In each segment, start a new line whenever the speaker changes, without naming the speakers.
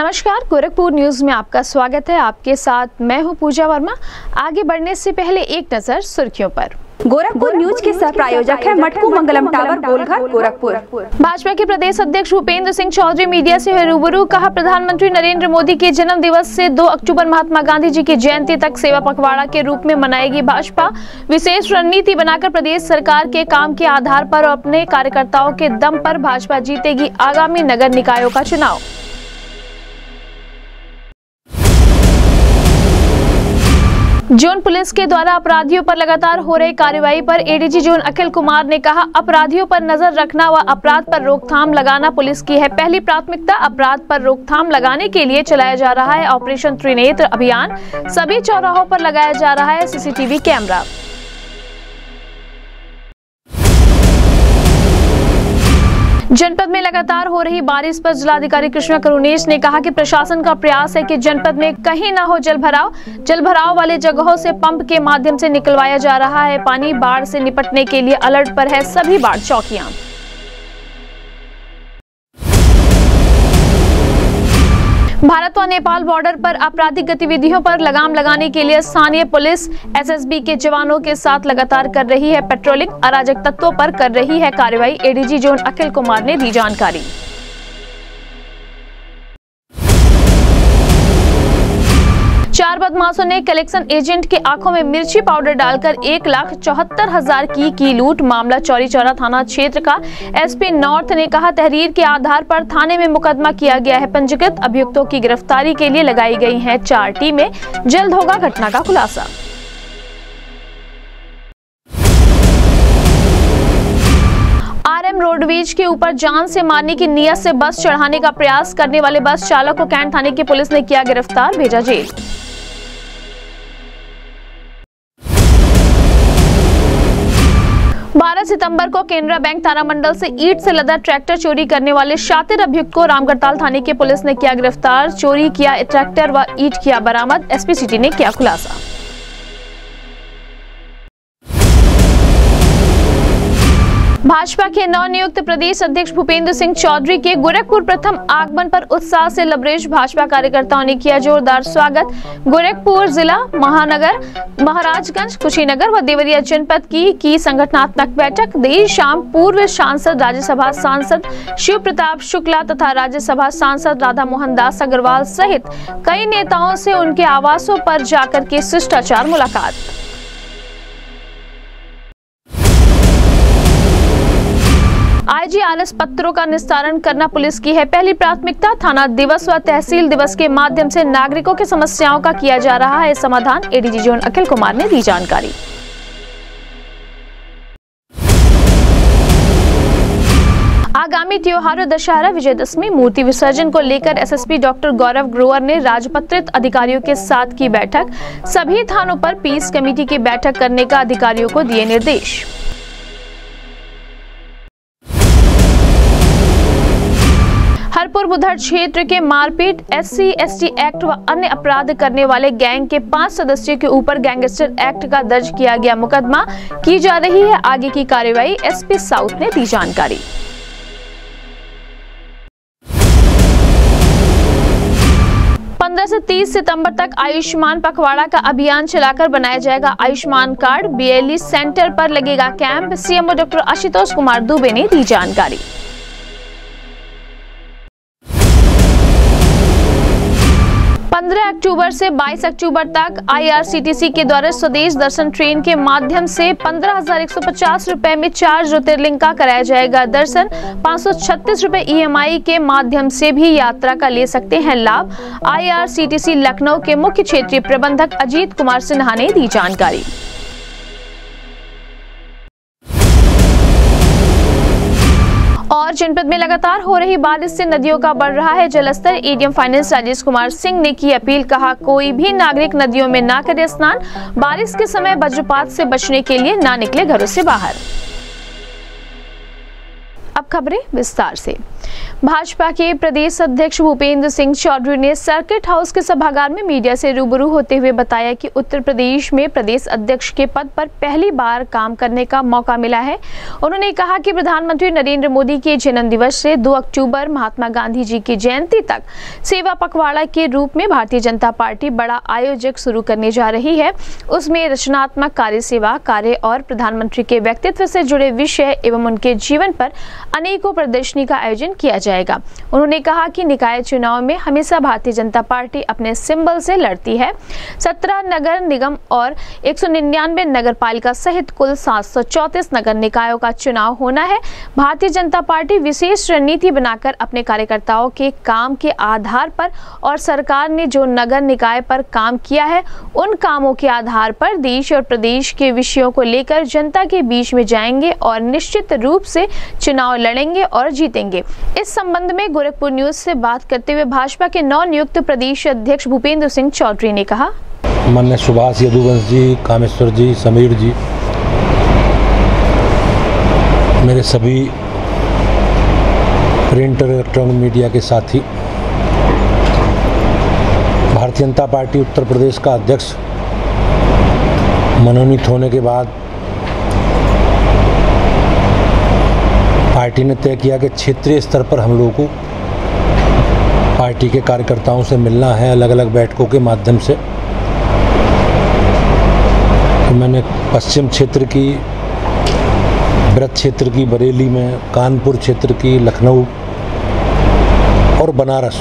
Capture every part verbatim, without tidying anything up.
नमस्कार, गोरखपुर न्यूज में आपका स्वागत है। आपके साथ मैं हूं पूजा वर्मा। आगे बढ़ने से पहले एक नजर सुर्खियों पर।
गोरखपुर न्यूज के सह प्रायोजक है मटकू मंगलम टावर गोलघर गोरखपुर।
भाजपा के प्रदेश अध्यक्ष भूपेंद्र सिंह चौधरी मीडिया से रूबरू। कहा, प्रधानमंत्री नरेंद्र मोदी के जन्म दिवस से दो अक्टूबर महात्मा गांधी जी की जयंती तक सेवा पखवाड़ा के रूप में मनाएगी भाजपा। विशेष रणनीति बनाकर प्रदेश सरकार के काम के आधार पर और अपने कार्यकर्ताओं के दम पर भाजपा जीतेगी आगामी नगर निकायों का चुनाव। जोन पुलिस के द्वारा अपराधियों पर लगातार हो रही कार्रवाई पर एडीजी जोन अखिल कुमार ने कहा, अपराधियों पर नजर रखना व अपराध पर रोकथाम लगाना पुलिस की है पहली प्राथमिकता। अपराध पर रोकथाम लगाने के लिए चलाया जा रहा है ऑपरेशन त्रिनेत्र अभियान। सभी चौराहों पर लगाया जा रहा है सीसीटीवी कैमरा। जनपद में लगातार हो रही बारिश पर जिलाधिकारी कृष्णा करुणेश ने कहा कि प्रशासन का प्रयास है कि जनपद में कहीं न हो जलभराव। जलभराव वाले जगहों से पंप के माध्यम से निकलवाया जा रहा है पानी। बाढ़ से निपटने के लिए अलर्ट पर है सभी बाढ़ चौकियां। भारत व नेपाल बॉर्डर पर आपराधिक गतिविधियों पर लगाम लगाने के लिए स्थानीय पुलिस एसएसबी के जवानों के साथ लगातार कर रही है पेट्रोलिंग। अराजक तत्वों पर कर रही है कार्रवाई। एडीजी जोन अखिल कुमार ने दी जानकारी। चार बदमाशों ने कलेक्शन एजेंट के आंखों में मिर्ची पाउडर डालकर एक लाख चौहत्तर हजार की की लूट। मामला चौरी चौरा थाना क्षेत्र का। एसपी नॉर्थ ने कहा, तहरीर के आधार पर थाने में मुकदमा किया गया है पंजीकृत। अभियुक्तों की गिरफ्तारी के लिए लगाई गई हैं चार टीमें। जल्द होगा घटना का खुलासा। आरएम रोडवेज के ऊपर जान से मारने की नियत से बस चढ़ाने का प्रयास करने वाले बस चालक को कैंट थाने की पुलिस ने किया गिरफ्तार, भेजा जेल। बारह सितंबर को केनरा बैंक तारामंडल से ईंट से लदा ट्रैक्टर चोरी करने वाले शातिर अभियुक्त को रामगढ़ताल थाने की पुलिस ने किया गिरफ्तार। चोरी किया ट्रैक्टर व ईंट किया बरामद। एसपी सिटी ने किया खुलासा। भाजपा के नवनियुक्त प्रदेश अध्यक्ष भूपेंद्र सिंह चौधरी के गोरखपुर प्रथम आगमन पर उत्साह से लबरेज भाजपा कार्यकर्ताओं ने किया जोरदार स्वागत। गोरखपुर जिला, महानगर, महाराजगंज, कुशीनगर व देवरिया जनपद की की संगठनात्मक बैठक। देर शाम पूर्व सांसद, राज्यसभा सांसद शिव प्रताप शुक्ला तथा राज्यसभा सांसद राधा मोहन दास अग्रवाल सहित कई नेताओं से उनके आवासों पर जाकर के शिष्टाचार मुलाकात। आईजीआरएस पत्रों का निस्तारण करना पुलिस की है पहली प्राथमिकता। थाना दिवस व तहसील दिवस के माध्यम से नागरिकों की समस्याओं का किया जा रहा है समाधान। एडीजी जोन अखिल कुमार ने दी जानकारी। आगामी त्योहारों दशहरा, विजयदशमी, मूर्ति विसर्जन को लेकर एसएसपी डॉक्टर गौरव ग्रोवर ने राजपत्रित अधिकारियों के साथ की बैठक। सभी थानों पर पीस कमेटी की बैठक करने का अधिकारियों को दिए निर्देश। हरपुर बुधर क्षेत्र के मारपीट, एससी एसटी एक्ट व अन्य अपराध करने वाले गैंग के पांच सदस्यों के ऊपर गैंगस्टर एक्ट का दर्ज किया गया मुकदमा। की जा रही है आगे की कार्रवाई। एसपी साउथ ने दी जानकारी। पंद्रह से तीस सितंबर तक आयुष्मान पखवाड़ा का अभियान चलाकर बनाया जाएगा आयुष्मान कार्ड। बीएलई सेंटर पर लगेगा camp. CMO doctor Ashutosh Kumar Dubey ने दी जानकारी। पंद्रह अक्टूबर से बाईस अक्टूबर तक आईआरसीटीसी के द्वारा स्वदेश दर्शन ट्रेन के माध्यम से पंद्रह हजार एक सौ पचास रुपए में चार ज्योतिर्लिंग का कराया जाएगा दर्शन। पाँच सौ छत्तीस रुपए ईएमआई के माध्यम से भी यात्रा का ले सकते हैं लाभ। आईआरसीटीसी लखनऊ के मुख्य क्षेत्रीय प्रबंधक अजीत कुमार सिन्हा ने दी जानकारी। और जनपद में लगातार हो रही बारिश से नदियों का बढ़ रहा है जलस्तर। एडीएम फाइनेंस राजेश कुमार सिंह ने की अपील। कहा, कोई भी नागरिक नदियों में ना करे स्नान। बारिश के समय वज्रपात से बचने के लिए ना निकले घरों से बाहर। अब खबरें विस्तार से। भाजपा के प्रदेश अध्यक्ष भूपेंद्र सिंह चौधरी ने सर्किट हाउस के सभागार में मीडिया से रूबरू होते हुए बताया कि उत्तर प्रदेश में प्रदेश अध्यक्ष के पद पर पहली बार काम करने का मौका मिला है। उन्होंने कहा कि प्रधानमंत्री नरेंद्र मोदी के जन्म दिवस से दो अक्टूबर महात्मा गांधी जी की जयंती तक सेवा पखवाड़ा के रूप में भारतीय जनता पार्टी बड़ा आयोजक शुरू करने जा रही है। उसमें रचनात्मक कार्य, सेवा कार्य और प्रधानमंत्री के व्यक्तित्व से जुड़े विषय एवं उनके जीवन पर अनेकों प्रदर्शनी का आयोजन किया जाएगा। उन्होंने कहा कि निकाय चुनाव में हमेशा भारतीय जनता पार्टी अपने सिंबल से लड़ती है। सत्रह नगर निगम और एक सौ निन्यानवे नगर पालिका सहित कुल सात सौ चौंतीस नगर निकायों का चुनाव होना है। भारतीय जनता पार्टी विशेष रणनीति बनाकर अपने कार्यकर्ताओं के काम के आधार पर और सरकार ने जो नगर निकाय पर काम किया है उन कामों के आधार पर देश और प्रदेश के विषयों को लेकर जनता के बीच में जाएंगे और निश्चित रूप से चुनाव लड़ेंगे और जीतेंगे। इस संबंध में गोरखपुर न्यूज से बात करते हुए भाजपा के नवनियुक्त प्रदेश अध्यक्ष भूपेंद्र सिंह चौधरी ने कहा,
माननीय सुभाष यदुवंश जी, कामेश्वर जी, समीर जी, मेरे सभी प्रिंट और इलेक्ट्रॉनिक मीडिया के साथी, भारतीय जनता पार्टी उत्तर प्रदेश का अध्यक्ष मनोनीत होने के बाद पार्टी ने तय किया कि क्षेत्रीय स्तर पर हम लोगों को पार्टी के कार्यकर्ताओं से मिलना है अलग अलग बैठकों के माध्यम से। तो मैंने पश्चिम क्षेत्र की, ब्रज क्षेत्र की बरेली में, कानपुर क्षेत्र की, लखनऊ और बनारस,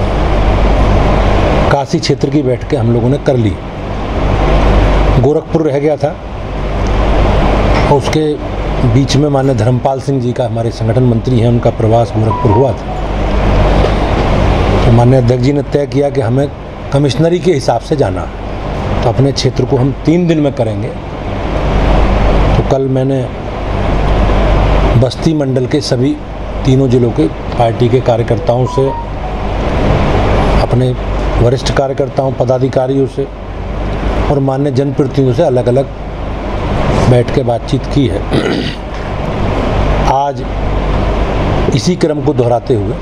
काशी क्षेत्र की बैठकें हम लोगों ने कर ली। गोरखपुर रह गया था और उसके बीच में माननीय धर्मपाल सिंह जी का, हमारे संगठन मंत्री हैं, उनका प्रवास गोरखपुर हुआ था। तो माननीय अध्यक्ष जी ने तय किया कि हमें कमिश्नरी के हिसाब से जाना, तो अपने क्षेत्र को हम तीन दिन में करेंगे। तो कल मैंने बस्ती मंडल के सभी तीनों जिलों के पार्टी के कार्यकर्ताओं से, अपने वरिष्ठ कार्यकर्ताओं, पदाधिकारियों से और मान्य जनप्रतिनिधियों से अलग अलग बैठ के बातचीत की है। आज इसी क्रम को दोहराते हुए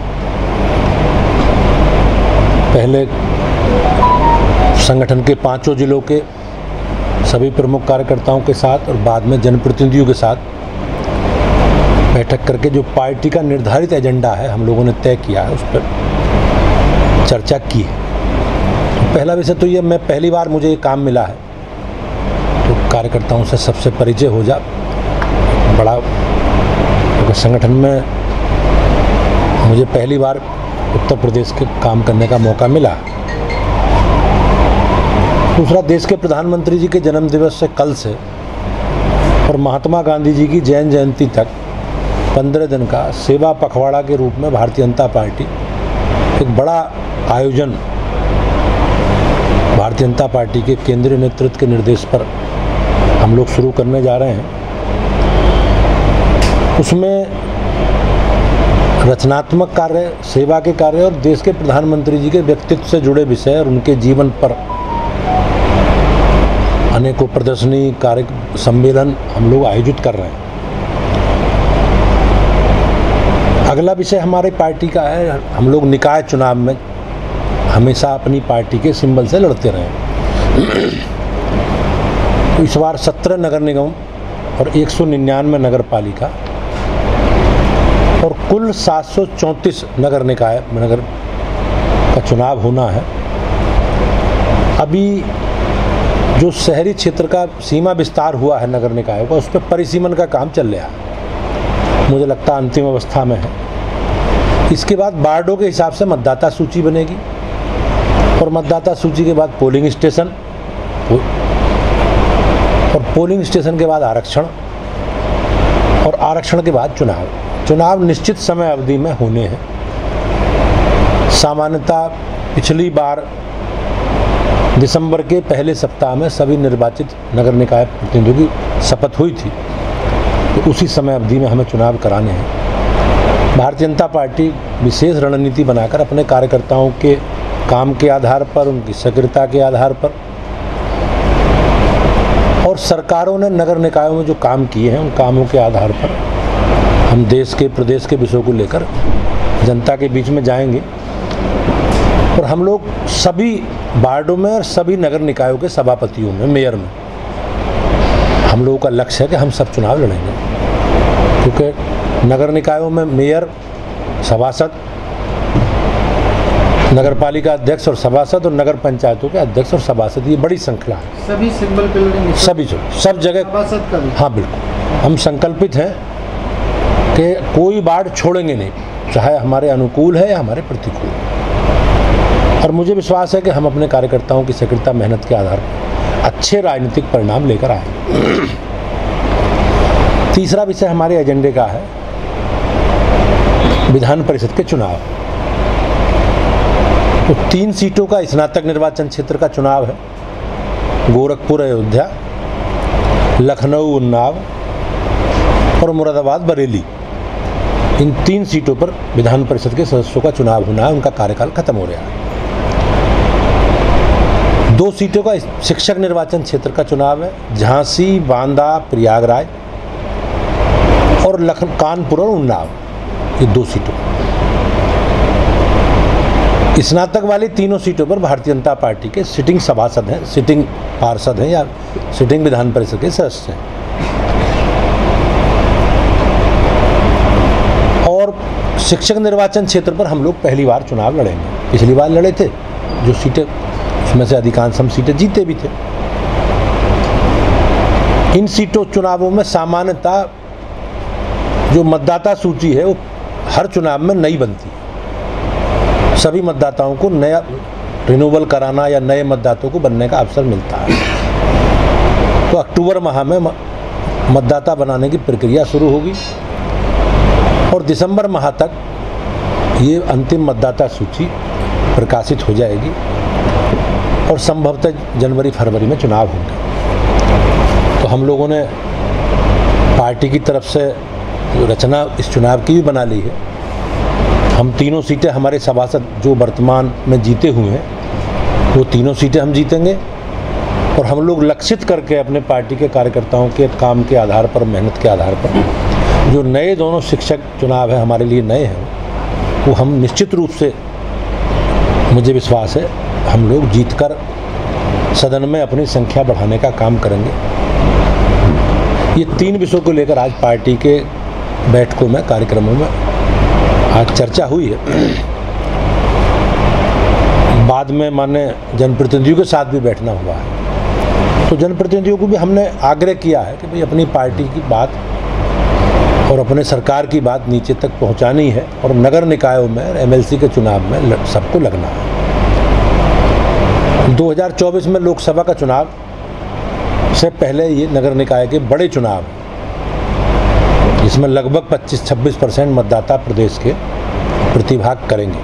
पहले संगठन के पांचों जिलों के सभी प्रमुख कार्यकर्ताओं के साथ और बाद में जनप्रतिनिधियों के साथ बैठक करके जो पार्टी का निर्धारित एजेंडा है हम लोगों ने तय किया है, उस पर चर्चा की है। तो पहला विषय तो ये, मैं पहली बार मुझे ये काम मिला है, तो कार्यकर्ताओं से सबसे परिचय हो जा बड़ा, क्योंकि संगठन में मुझे पहली बार उत्तर प्रदेश के काम करने का मौका मिला। दूसरा, देश के प्रधानमंत्री जी के जन्म दिवस से कल से और महात्मा गांधी जी की जैन जयंती तक पंद्रह दिन का सेवा पखवाड़ा के रूप में भारतीय जनता पार्टी एक बड़ा आयोजन भारतीय जनता पार्टी के केंद्रीय नेतृत्व के निर्देश पर हम लोग शुरू करने जा रहे हैं। उसमें रचनात्मक कार्य, सेवा के कार्य और देश के प्रधानमंत्री जी के व्यक्तित्व से जुड़े विषय और उनके जीवन पर अनेकों प्रदर्शनी, कार्य, सम्मेलन हम लोग आयोजित कर रहे हैं। अगला विषय हमारी पार्टी का है, हम लोग निकाय चुनाव में हमेशा अपनी पार्टी के सिंबल से लड़ते रहे। तो इस बार सत्रह नगर निगम और एक सौ निन्यानवे नगर पालिका और कुल सात सौ चौंतीस नगर निकाय नगर का चुनाव होना है। अभी जो शहरी क्षेत्र का सीमा विस्तार हुआ है नगर निकायों का, उस पर परिसीमन का काम चल रहा है, मुझे लगता है अंतिम अवस्था में है। इसके बाद वार्डों के हिसाब से मतदाता सूची बनेगी और मतदाता सूची के बाद पोलिंग स्टेशन और पोलिंग स्टेशन के बाद आरक्षण और आरक्षण के बाद चुनाव। चुनाव निश्चित समय अवधि में होने हैं। सामान्यतः पिछली बार दिसंबर के पहले सप्ताह में सभी निर्वाचित नगर निकाय प्रतिनिधियों की शपथ हुई थी, तो उसी समय अवधि में हमें चुनाव कराने हैं। भारतीय जनता पार्टी विशेष रणनीति बनाकर अपने कार्यकर्ताओं के काम के आधार पर, उनकी सक्रियता के आधार पर और सरकारों ने नगर निकायों में जो काम किए हैं उन कामों के आधार पर हम देश के, प्रदेश के विषयों को लेकर जनता के बीच में जाएंगे और हम लोग सभी वार्डों में और सभी नगर निकायों के सभापतियों में, मेयर में, हम लोगों का लक्ष्य है कि हम सब चुनाव लड़ेंगे, क्योंकि नगर निकायों में मेयर, सभासद, नगर पालिका अध्यक्ष और सभासद और नगर पंचायतों के अध्यक्ष और सभासद, ये बड़ी श्रृंखला है।
सभी सिंबल पे लड़ेंगे,
सभी सब जगह
सभासद का भी।
हाँ बिल्कुल, हम संकल्पित हैं कि कोई वार्ड छोड़ेंगे नहीं, चाहे हमारे अनुकूल है या हमारे प्रतिकूल। और मुझे विश्वास है कि हम अपने कार्यकर्ताओं की सक्रियता, मेहनत के आधार पर अच्छे राजनीतिक परिणाम लेकर आएंगे। तीसरा विषय हमारे एजेंडे का है विधान परिषद के चुनाव। तो तीन सीटों का स्नातक निर्वाचन क्षेत्र का चुनाव है, गोरखपुर अयोध्या, लखनऊ उन्नाव और मुरादाबाद बरेली। इन तीन सीटों पर विधान परिषद के सदस्यों का चुनाव होना है, उनका कार्यकाल खत्म हो रहा है। दो सीटों का शिक्षक निर्वाचन क्षेत्र का चुनाव है, झांसी, बांदा, प्रयागराज और लखनऊ, कानपुर और उन्नाव, ये दो सीटों। स्नातक वाली तीनों सीटों पर भारतीय जनता पार्टी के सिटिंग सभासद हैं, सिटिंग पार्षद हैं या सिटिंग विधान परिषद के सदस्य हैं। और शिक्षक निर्वाचन क्षेत्र पर हम लोग पहली बार चुनाव लड़ेंगे। पिछली बार लड़े थे, जो सीटें उसमें से अधिकांश हम सीटें जीते भी थे। इन सीटों चुनावों में सामान्यतः जो मतदाता सूची है वो हर चुनाव में नई बनती है। सभी मतदाताओं को नया रिन्यूअल कराना या नए मतदाताओं को बनने का अवसर मिलता है। तो अक्टूबर माह में मतदाता बनाने की प्रक्रिया शुरू होगी और दिसंबर माह तक ये अंतिम मतदाता सूची प्रकाशित हो जाएगी और संभवतः जनवरी फरवरी में चुनाव होंगे। तो हम लोगों ने पार्टी की तरफ से जो रचना इस चुनाव की भी बना ली है। हम तीनों सीटें, हमारे सभासद जो वर्तमान में जीते हुए हैं वो तीनों सीटें हम जीतेंगे और हम लोग लक्षित करके अपने पार्टी के कार्यकर्ताओं के काम के आधार पर, मेहनत के आधार पर जो नए दोनों शिक्षक चुनाव है हमारे लिए नए हैं, वो हम निश्चित रूप से, मुझे विश्वास है, हम लोग जीतकर सदन में अपनी संख्या बढ़ाने का काम करेंगे। ये तीन विषयों को लेकर आज पार्टी के बैठकों में, कार्यक्रमों में आज चर्चा हुई है। बाद में माननीय जनप्रतिनिधियों के साथ भी बैठना हुआ है। तो जनप्रतिनिधियों को भी हमने आग्रह किया है कि भाई अपनी पार्टी की बात और अपने सरकार की बात नीचे तक पहुंचानी है और नगर निकायों में, एमएलसी के चुनाव में सबको लगना है। दो हज़ार चौबीस में लोकसभा का चुनाव से पहले ये नगर निकाय के बड़े चुनाव, जिसमें लगभग पच्चीस छब्बीस परसेंट मतदाता प्रदेश के प्रतिभाग करेंगे।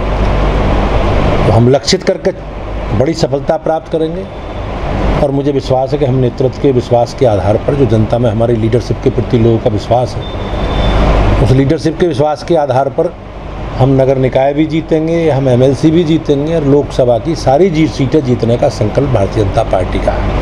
तो हम लक्षित करके बड़ी सफलता प्राप्त करेंगे और मुझे विश्वास है कि हम नेतृत्व के विश्वास के आधार पर, जो जनता में हमारी लीडरशिप के प्रति लोगों का विश्वास है, उस लीडरशिप के विश्वास के आधार पर हम नगर निकाय भी जीतेंगे, हम एमएलसी भी जीतेंगे और लोकसभा की सारी जीत सीटें जीतने का संकल्प भारतीय जनता पार्टी का है।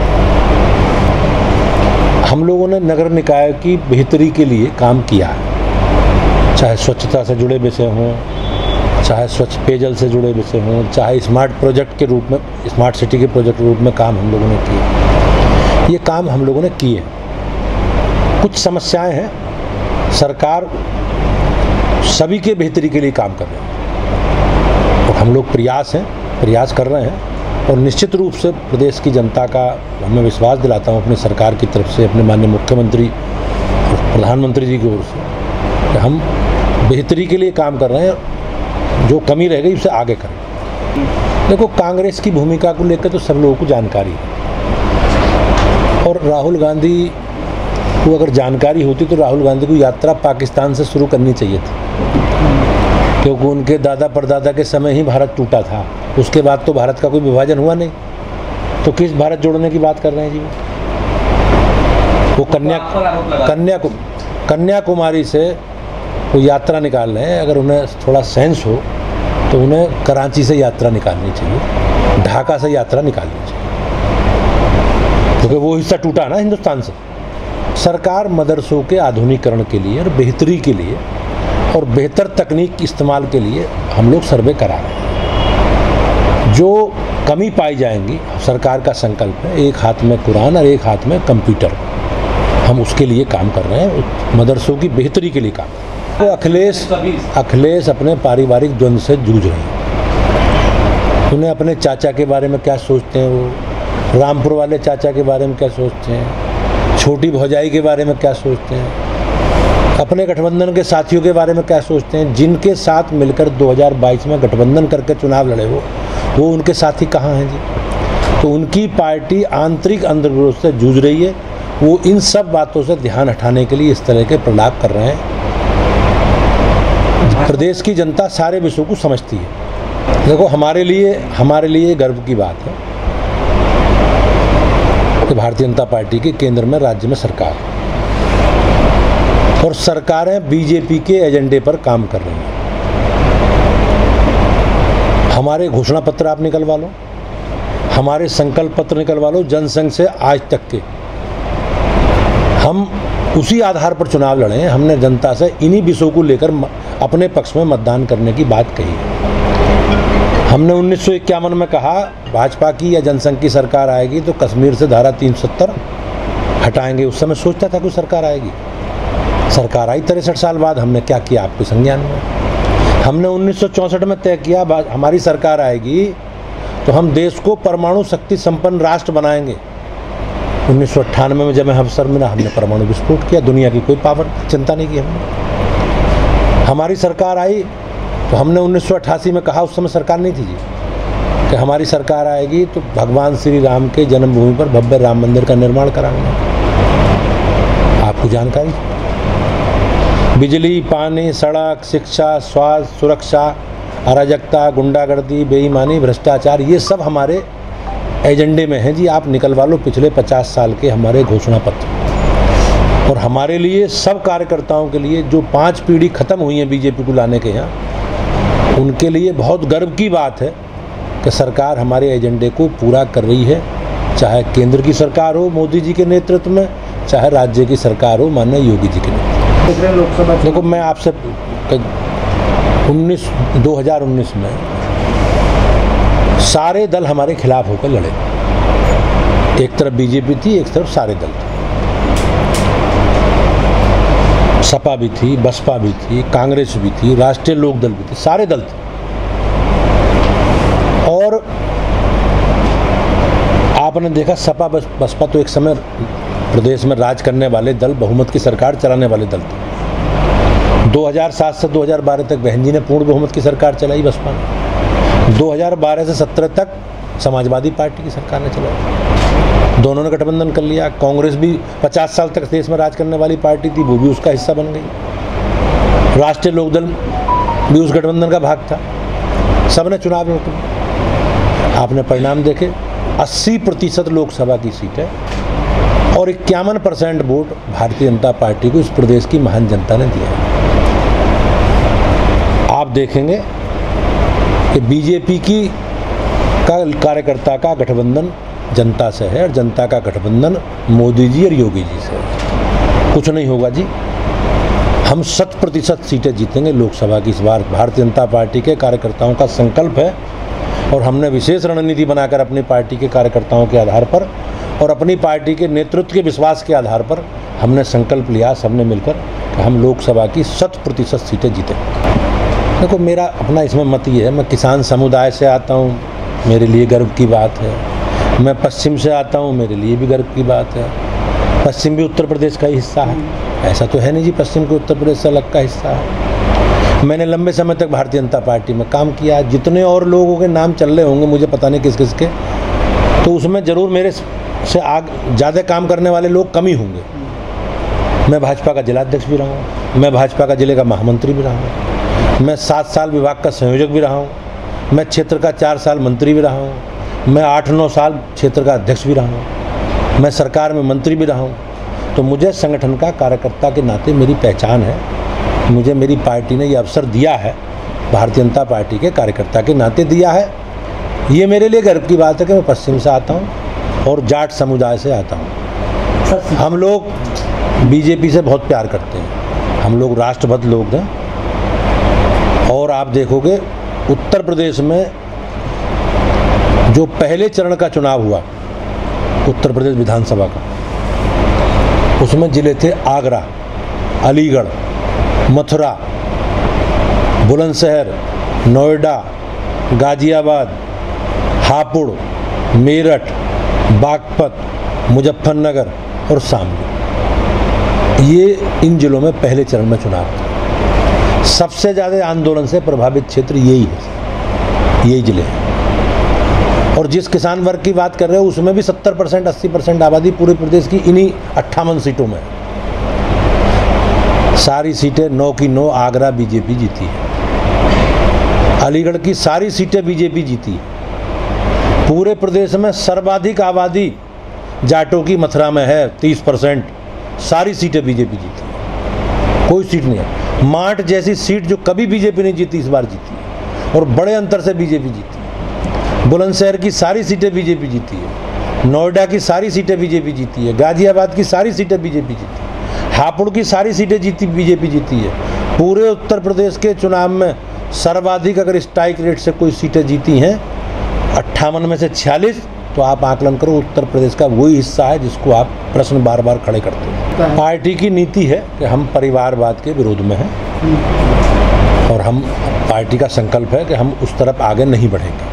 हम लोगों ने नगर निकाय की बेहतरी के लिए काम किया है, चाहे स्वच्छता से जुड़े विषय हों, चाहे स्वच्छ पेयजल से जुड़े विषय हों, चाहे स्मार्ट प्रोजेक्ट के रूप में, स्मार्ट सिटी के प्रोजेक्ट के रूप में काम हम लोगों ने किए। ये काम हम लोगों ने किए। कुछ समस्याएं हैं, सरकार सभी के बेहतरी के लिए काम कर रहे हैं और हम लोग प्रयास हैं प्रयास कर रहे हैं और निश्चित रूप से प्रदेश की जनता का मैं विश्वास दिलाता हूं अपनी सरकार की तरफ से, अपने माननीय मुख्यमंत्री और प्रधानमंत्री जी की ओर से, कि हम बेहतरी के लिए काम कर रहे हैं। जो कमी रह गई उसे आगे करें। देखो, कांग्रेस की भूमिका को लेकर तो सब लोगों को जानकारी है और राहुल गांधी को अगर जानकारी होती तो राहुल गांधी को यात्रा पाकिस्तान से शुरू करनी चाहिए थी, क्योंकि उनके दादा परदादा के समय ही भारत टूटा था। उसके बाद तो भारत का कोई विभाजन हुआ नहीं, तो किस भारत जोड़ने की बात कर रहे हैं जी? वो कन्या कन्या कन्याकुमारी से वो यात्रा निकाल रहे हैं। अगर उन्हें थोड़ा सेंस हो तो उन्हें कराची से यात्रा निकालनी चाहिए, ढाका से यात्रा निकालनी चाहिए, क्योंकि वो हिस्सा टूटा ना हिंदुस्तान से। सरकार मदरसों के आधुनिकीकरण के लिए और बेहतरी के लिए और बेहतर तकनीक इस्तेमाल के लिए हम लोग सर्वे करा रहे हैं। जो कमी पाई जाएंगी, सरकार का संकल्प है एक हाथ में कुरान और एक हाथ में कंप्यूटर, हम उसके लिए काम कर रहे हैं, मदरसों की बेहतरी के लिए काम। तो अखिलेश अखिलेश अपने पारिवारिक द्वंद्व से जूझ रहे हैं। उन्हें अपने चाचा के बारे में क्या सोचते हैं, वो रामपुर वाले चाचा के बारे में क्या सोचते हैं, छोटी भौजाई के बारे में क्या सोचते हैं, अपने गठबंधन के साथियों के बारे में क्या सोचते हैं, जिनके साथ मिलकर दो हज़ार बाईस में गठबंधन करके चुनाव लड़े वो वो उनके साथी कहाँ हैं जी। तो उनकी पार्टी आंतरिक अंतर्विरोध से जूझ रही है। वो इन सब बातों से ध्यान हटाने के लिए इस तरह के प्रलाप कर रहे हैं। प्रदेश की जनता सारे विषयों को समझती है। देखो, हमारे लिए हमारे लिए गर्व की बात है कि भारतीय जनता पार्टी की केंद्र में राज्य में सरकार है और सरकारें बीजेपी के एजेंडे पर काम कर रही हैं। हमारे घोषणा पत्र आप निकलवा लो, हमारे संकल्प पत्र निकलवा लो, जनसंघ से आज तक के, हम उसी आधार पर चुनाव लड़े हैं। हमने जनता से इन्हीं विषयों को लेकर अपने पक्ष में मतदान करने की बात कही है। हमने उन्नीस सौ इक्यावन में कहा भाजपा की या जनसंघ की सरकार आएगी तो कश्मीर से धारा तीन सौ सत्तर हटाएंगे। उस समय सोचता था कोई सरकार आएगी, सरकार आई तिरसठ साल बाद। हमने क्या किया आपके संज्ञान में? हमने उन्नीस सौ चौंसठ में तय किया हमारी सरकार आएगी तो हम देश को परमाणु शक्ति संपन्न राष्ट्र बनाएंगे। उन्नीस सौ अट्ठानवे में जब मैं अवसर मिला हमने परमाणु विस्फोट किया, दुनिया की कोई पावर चिंता नहीं की हमने। हमारी सरकार आई तो हमने उन्नीस सौ अट्ठासी में कहा, उस समय सरकार नहीं थी जी, कि हमारी सरकार आएगी तो भगवान श्री राम के जन्मभूमि पर भव्य राम मंदिर का निर्माण कराएंगे। आपको जानकारी, बिजली, पानी, सड़क, शिक्षा, स्वास्थ्य, सुरक्षा, अराजकता, गुंडागर्दी, बेईमानी, भ्रष्टाचार, ये सब हमारे एजेंडे में है जी। आप निकलवा लो पिछले पचास साल के हमारे घोषणा पत्र। और हमारे लिए, सब कार्यकर्ताओं के लिए जो पांच पीढ़ी खत्म हुई है बीजेपी को लाने के यहाँ, उनके लिए बहुत गर्व की बात है कि सरकार हमारे एजेंडे को पूरा कर रही है। चाहे केंद्र की सरकार हो मोदी जी के नेतृत्व में, चाहे राज्य की सरकार हो माननीय योगी जी के नेतृत्व में। देखो, मैं आपसे उन्नीस दो हज़ार उन्नीस में सारे दल हमारे खिलाफ होकर लड़े। एक तरफ बीजेपी थी, एक तरफ सारे दल थे। सपा भी थी, बसपा भी थी, कांग्रेस भी थी, राष्ट्रीय लोक दल भी थी, सारे दल थे। और आपने देखा सपा बस, बसपा तो एक समय प्रदेश में राज करने वाले दल, बहुमत की सरकार चलाने वाले दल थे। दो हज़ार सात से दो हज़ार बारह तक बहन जी ने पूर्ण बहुमत की सरकार चलाई बसपा ने। दो हज़ार बारह से सत्रह तक समाजवादी पार्टी की सरकार ने चलाई। दोनों ने गठबंधन कर लिया। कांग्रेस भी पचास साल तक देश में राज करने वाली पार्टी थी, वो भी उसका हिस्सा बन गई। राष्ट्रीय लोकदल भी उस गठबंधन का भाग था। सबने चुनाव में, आपने परिणाम देखे, अस्सी प्रतिशत लोकसभा की सीटें और इक्यावन percent vote Bharatiya Janata party को इस प्रदेश की महान जनता ने दिया है। आप देखेंगे कि बीजेपी की का कार्यकर्ता का गठबंधन जनता से है और जनता का गठबंधन मोदी जी और योगी जी से है। कुछ नहीं होगा जी, हम शत प्रतिशत सीटें जीतेंगे लोकसभा की इस बार। भारतीय जनता पार्टी के कार्यकर्ताओं का संकल्प है और हमने विशेष रणनीति बनाकर अपनी पार्टी के कार्यकर्ताओं के आधार पर और अपनी पार्टी के नेतृत्व के विश्वास के आधार पर हमने संकल्प लिया सबने मिलकर कि हम लोकसभा की शत प्रतिशत सीटें जीतेंगे। देखो, मेरा अपना इसमें मत ये है, मैं किसान समुदाय से आता हूँ, मेरे लिए गर्व की बात है। मैं पश्चिम से आता हूँ, मेरे लिए भी गर्व की बात है। पश्चिम भी उत्तर प्रदेश का ही हिस्सा है, ऐसा तो है नहीं जी पश्चिम को उत्तर प्रदेश से अलग का हिस्सा है। मैंने लंबे समय तक भारतीय जनता पार्टी में काम किया। जितने और लोगों के नाम चल रहे होंगे मुझे पता नहीं किस किस के, तो उसमें ज़रूर मेरे से आग ज़्यादा काम करने वाले लोग कम ही होंगे। मैं भाजपा का जिलाध्यक्ष भी रहा हूँ, मैं भाजपा का जिले का महामंत्री भी रहा हूँ, मैं सात साल विभाग का संयोजक भी रहा हूँ, मैं क्षेत्र का चार साल मंत्री भी रहा हूँ, मैं आठ नौ साल क्षेत्र का अध्यक्ष भी रहा हूँ, मैं सरकार में मंत्री भी रहा हूँ। तो मुझे संगठन का कार्यकर्ता के नाते मेरी पहचान है। मुझे मेरी पार्टी ने ये अवसर दिया है, भारतीय जनता पार्टी के कार्यकर्ता के नाते दिया है। ये मेरे लिए गर्व की बात है कि मैं पश्चिम से आता हूँ और जाट समुदाय से आता हूँ। हम लोग बीजेपी से बहुत प्यार करते हैं, हम लोग राष्ट्रभक्त लोग हैं और आप देखोगे उत्तर प्रदेश में जो पहले चरण का चुनाव हुआ उत्तर प्रदेश विधानसभा का, उसमें जिले थे आगरा, अलीगढ़, मथुरा, बुलंदशहर, नोएडा, गाजियाबाद, हापुड़, मेरठ, बागपत, मुजफ्फरनगर और शामली। ये इन जिलों में पहले चरण में चुनाव था। सबसे ज़्यादा आंदोलन से प्रभावित क्षेत्र यही है, यही जिले हैं। और जिस किसान वर्ग की बात कर रहे हो उसमें भी सत्तर परसेंट अस्सी परसेंट आबादी पूरे प्रदेश की इन्हीं अट्ठावन सीटों में है। सारी सीटें नौ की नौ आगरा बीजेपी जीती है। अलीगढ़ की सारी सीटें बीजेपी जीती है। पूरे प्रदेश में सर्वाधिक आबादी जाटों की मथुरा में है, तीस परसेंट। सारी सीटें बीजेपी जीती है, कोई सीट नहीं है। माठ जैसी सीट जो कभी बीजेपी नहीं जीती इस बार जीती है और बड़े अंतर से बीजेपी जीती है। बुलंदशहर की सारी सीटें बीजेपी जीती है। नोएडा की सारी सीटें बीजेपी जीती है। गाजियाबाद की सारी सीटें बीजेपी जीती है। हापुड़ की सारी सीटें जीती बीजेपी जीती है। पूरे उत्तर प्रदेश के चुनाव में सर्वाधिक अगर स्ट्राइक रेट से कोई सीटें जीती हैं अट्ठावन में से छियालीस, तो आप आकलन करो उत्तर प्रदेश का वही हिस्सा है जिसको आप प्रश्न बार बार खड़े करते हो। पार्टी की नीति है कि हम परिवारवाद के विरोध में हैं और हम पार्टी का संकल्प है कि हम उस तरफ आगे नहीं बढ़ेंगे।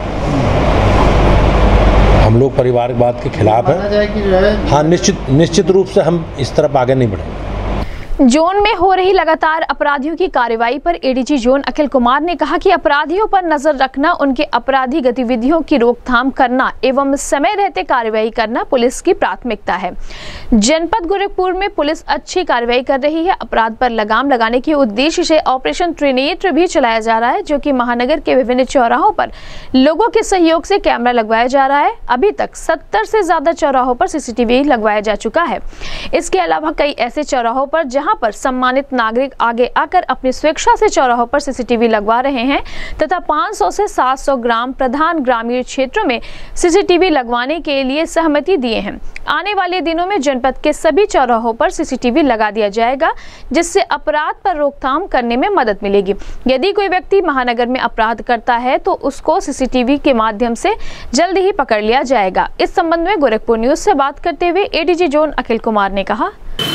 हम लोग परिवारवाद के खिलाफ हैं। हाँ, निश्चित निश्चित रूप से हम इस तरफ आगे नहीं बढ़ेंगे।
जोन में हो रही लगातार अपराधियों की कार्रवाई पर एडीजी जोन अखिल कुमार ने कहा कि अपराधियों पर नजर रखना, उनके अपराधी गतिविधियों की रोकथाम करना एवं समय रहते कार्रवाई करना पुलिस की प्राथमिकता है। जनपद गोरखपुर में पुलिस अच्छी कार्रवाई कर रही है। अपराध पर लगाम लगाने के उद्देश्य से ऑपरेशन त्रिनेत्र भी चलाया जा रहा है, जो कि महानगर के विभिन्न चौराहों पर लोगों के सहयोग से कैमरा लगवाया जा रहा है। अभी तक सत्तर से ज्यादा चौराहों पर सीसीटीवी लगवाया जा चुका है। इसके अलावा कई ऐसे चौराहों पर जहां पर सम्मानित नागरिक आगे आकर अपनी स्वेच्छा से चौराहों पर सीसीटीवी लगवा रहे हैं तथा पाँच सौ से सात सौ ग्राम प्रधान ग्रामीण क्षेत्रों में सीसीटीवी लगवाने के लिए सहमति दिए हैं। आने वाले दिनों में जनपद के सभी चौराहों पर सीसीटीवी लगा दिया जाएगा, जिससे अपराध पर रोकथाम करने में मदद मिलेगी। यदि कोई व्यक्ति महानगर में अपराध करता है तो उसको सीसीटीवी के माध्यम से जल्द ही पकड़ लिया जाएगा। इस संबंध में गोरखपुर न्यूज से बात करते हुए एडीजी जोन अखिल कुमार ने कहा,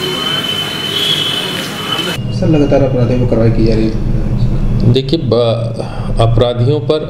सर लगातार अपराधियों पर कार्रवाई की जा रही है।
देखिए, अपराधियों पर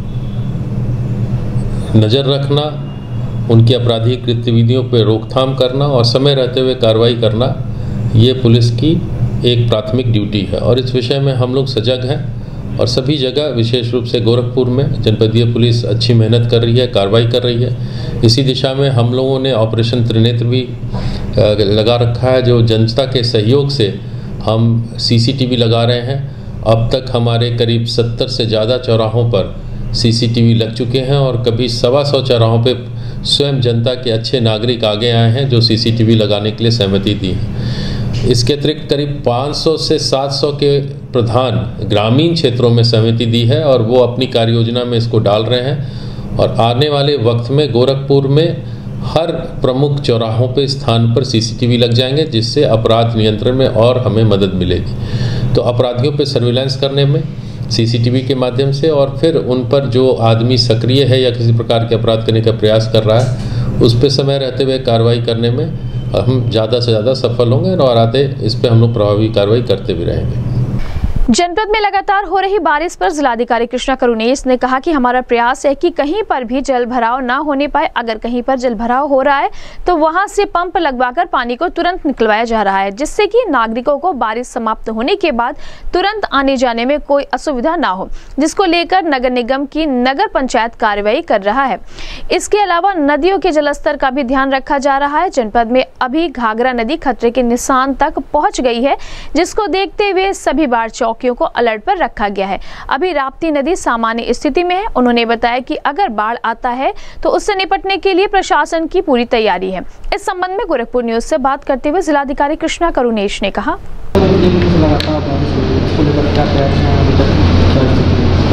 नज़र रखना, उनकी आपराधिक गतिविधियों पर रोकथाम करना और समय रहते हुए कार्रवाई करना, ये पुलिस की एक प्राथमिक ड्यूटी है और इस विषय में हम लोग सजग हैं और सभी जगह, विशेष रूप से गोरखपुर में जनपदीय पुलिस अच्छी मेहनत कर रही है, कार्रवाई कर रही है। इसी दिशा में हम लोगों ने ऑपरेशन त्रिनेत्र भी लगा रखा है, जो जनता के सहयोग से हम सीसीटीवी लगा रहे हैं। अब तक हमारे करीब सत्तर से ज़्यादा चौराहों पर सीसीटीवी लग चुके हैं और कभी सवा सौ चौराहों पे स्वयं जनता के अच्छे नागरिक आगे आए हैं जो सीसीटीवी लगाने के लिए सहमति दी है। इसके अतिरिक्त करीब पाँच सौ से सात सौ के प्रधान ग्रामीण क्षेत्रों में सहमति दी है और वो अपनी कार्य योजना में इसको डाल रहे हैं और आने वाले वक्त में गोरखपुर में हर प्रमुख चौराहों पे स्थान पर सीसीटीवी लग जाएंगे, जिससे अपराध नियंत्रण में और हमें मदद मिलेगी। तो अपराधियों पे सर्विलांस करने में सीसीटीवी के माध्यम से और फिर उन पर जो आदमी सक्रिय है या किसी प्रकार के अपराध करने का प्रयास कर रहा है उस पर समय रहते हुए कार्रवाई करने में हम ज़्यादा से ज़्यादा सफल होंगे और आते इस पर हम लोग प्रभावी कार्रवाई करते भी रहेंगे।
जनपद में लगातार हो रही बारिश पर जिलाधिकारी कृष्णा करुणेश ने कहा कि हमारा प्रयास है कि कहीं पर भी जल भराव न होने पाए। अगर कहीं पर जल भराव हो रहा है तो वहां से पंप लगवाकर पानी को तुरंत निकलवाया जा रहा है, जिससे कि नागरिकों को बारिश समाप्त होने के बाद तुरंत आने जाने में कोई असुविधा ना हो, जिसको लेकर नगर निगम की नगर पंचायत कार्रवाई कर रहा है। इसके अलावा नदियों के जलस्तर का भी ध्यान रखा जा रहा है। जनपद में अभी घाघरा नदी खतरे के निशान तक पहुँच गई है, जिसको देखते हुए सभी बाढ़ चौकियों को अलर्ट पर रखा गया है। अभी राप्ती नदी सामान्य स्थिति में है। उन्होंने बताया कि अगर बाढ़ आता है तो उससे निपटने के लिए प्रशासन की पूरी तैयारी है। इस संबंध में गोरखपुर न्यूज से बात करते हुए जिलाधिकारी कृष्णा करुणेश ने कहा,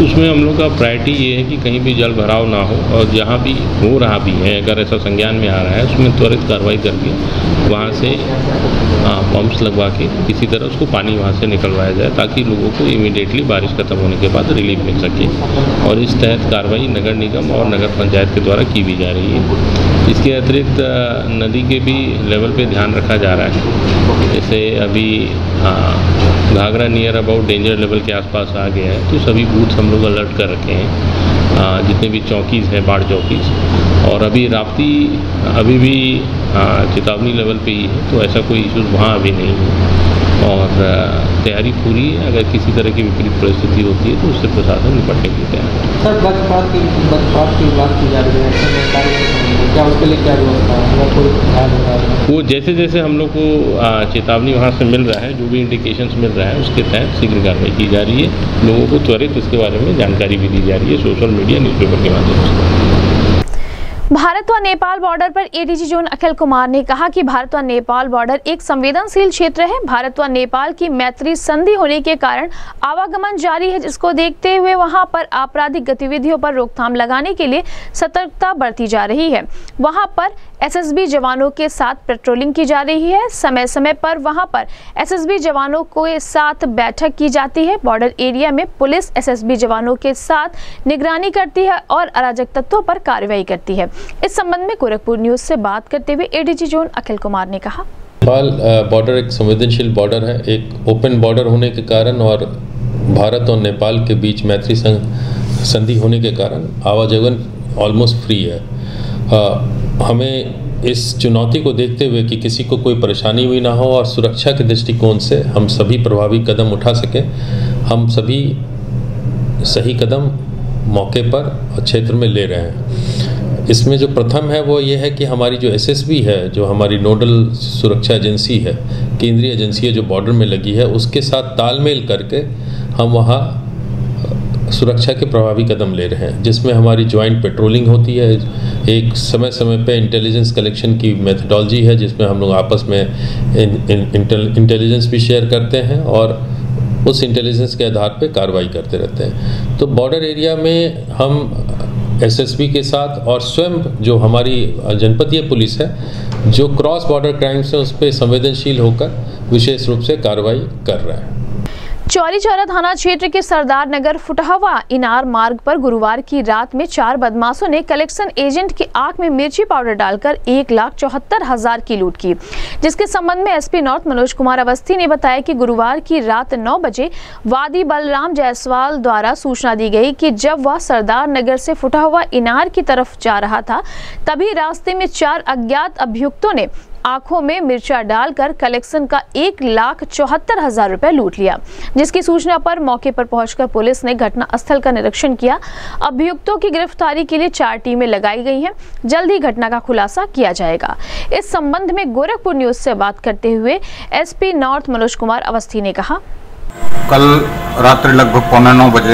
उसमें हम लोग का प्रायोरिटी ये है कि कहीं भी जल भराव ना हो, और जहाँ भी हो रहा भी है अगर ऐसा संज्ञान में आ रहा है उसमें त्वरित कार्रवाई करके वहाँ से पंप्स लगवा के किसी तरह उसको पानी वहाँ से निकलवाया जाए, ताकि लोगों को इमीडिएटली बारिश खत्म होने के बाद रिलीफ मिल सके। और इस तहत कार्रवाई नगर निगम और नगर पंचायत के द्वारा की भी जा रही है। इसके अतिरिक्त नदी के भी लेवल पे ध्यान रखा जा रहा है। जैसे अभी Ghaghara near about danger level के आसपास आ गया है, तो सभी बूथ्स हम लोग अलर्ट कर रखे हैं, जितने भी चौकीज़ हैं, बाढ़ चौकीज़। और अभी राप्ती अभी भी चेतावनी लेवल पे ही है, तो ऐसा कोई इशूज़ वहाँ अभी नहीं है। और तैयारी पूरी है, अगर किसी तरह की विपरीत परिस्थिति होती है तो उससे प्रशासन निपटने के लिए तैयार है।
सर, वज्रपात की वज्रपात की बात की जा रही है, क्या उसके लिए क्या व्यवस्था है? कोई ध्यान रखा है?
वो जैसे जैसे हम लोग को चेतावनी वहाँ से मिल रहा है, जो भी इंडिकेशंस मिल रहा है उसके तहत शीघ्र कार्रवाई की जा रही है। लोगों को त्वरित इसके बारे में जानकारी भी दी जा रही है सोशल मीडिया, न्यूज़पेपर के माध्यम से।
भारत व नेपाल बॉर्डर पर एडीजी जोन अखिल कुमार ने कहा कि भारत व नेपाल बॉर्डर एक संवेदनशील क्षेत्र है। भारत व नेपाल की मैत्री संधि होने के कारण आवागमन जारी है, जिसको देखते हुए वहां पर आपराधिक गतिविधियों पर रोकथाम लगाने के लिए सतर्कता बरती जा रही है। वहां पर एसएसबी जवानों के साथ पेट्रोलिंग की जा रही है। समय समय पर वहां पर एसएसबी जवानों के साथ बैठक की जाती है। बॉर्डर एरिया में पुलिस एसएसबी जवानों के साथ निगरानी करती है और अराजक तत्वों पर कार्रवाई करती है। इस संबंध में गोरखपुर न्यूज से बात करते हुए एडीजी जोन अखिल कुमार ने कहा,
नेपाल बॉर्डर एक संवेदनशील बॉर्डर है। एक ओपन बॉर्डर होने के कारण और भारत और नेपाल के बीच मैत्री संधि होने के कारण आवागमन ऑलमोस्ट फ्री है। आ, हमें इस चुनौती को देखते हुए कि किसी को कोई परेशानी भी ना हो और सुरक्षा के दृष्टिकोण से हम सभी प्रभावी कदम उठा सकें, हम सभी सही कदम मौके पर और क्षेत्र में ले रहे हैं। इसमें जो प्रथम है वो ये है कि हमारी जो एसएसबी है, जो हमारी नोडल सुरक्षा एजेंसी है, केंद्रीय एजेंसी है जो बॉर्डर में लगी है, उसके साथ तालमेल करके हम वहाँ सुरक्षा के प्रभावी कदम ले रहे हैं, जिसमें हमारी ज्वाइंट पेट्रोलिंग होती है। एक समय समय पे इंटेलिजेंस कलेक्शन की मेथडोलॉजी है, जिसमें हम लोग आपस में इंटेलिजेंस भी शेयर करते हैं और उस इंटेलिजेंस के आधार पे कार्रवाई करते रहते हैं। तो बॉर्डर एरिया में हम एसएसबी के साथ और स्वयं जो हमारी जनपदीय पुलिस है, जो क्रॉस बॉर्डर क्राइम्स है उस पर संवेदनशील होकर विशेष रूप से कार्रवाई कर रहे हैं।
चौरी चौरा थाना क्षेत्र के सरदार नगर फुटहवा इनार मार्ग पर गुरुवार की रात में चार बदमाशों ने कलेक्शन एजेंट की आंख में मिर्ची पाउडर डालकर एक लाख चौहत्तर हजार की लूट की, जिसके संबंध में एसपी नॉर्थ मनोज कुमार अवस्थी ने बताया कि गुरुवार की रात नौ बजे वादी बलराम जायसवाल द्वारा सूचना दी गई कि जब वह सरदार नगर से फुटहवा इनार की तरफ जा रहा था, तभी रास्ते में चार अज्ञात अभियुक्तों ने आंखों में मिर्चा डालकर कलेक्शन का एक लाख चौहत्तर हजार रुपए लूट लिया, जिसकी सूचना पर मौके पर पहुंचकर पुलिस ने घटना स्थल का निरीक्षण किया। अभियुक्तों की गिरफ्तारी के लिए चार टीमें लगाई गई हैं। जल्द ही घटना का खुलासा किया जाएगा। इस संबंध में गोरखपुर न्यूज से बात करते हुए एसपी नॉर्थ मनोज कुमार अवस्थी ने कहा,
कल रात्रि लगभग पौने नौ बजे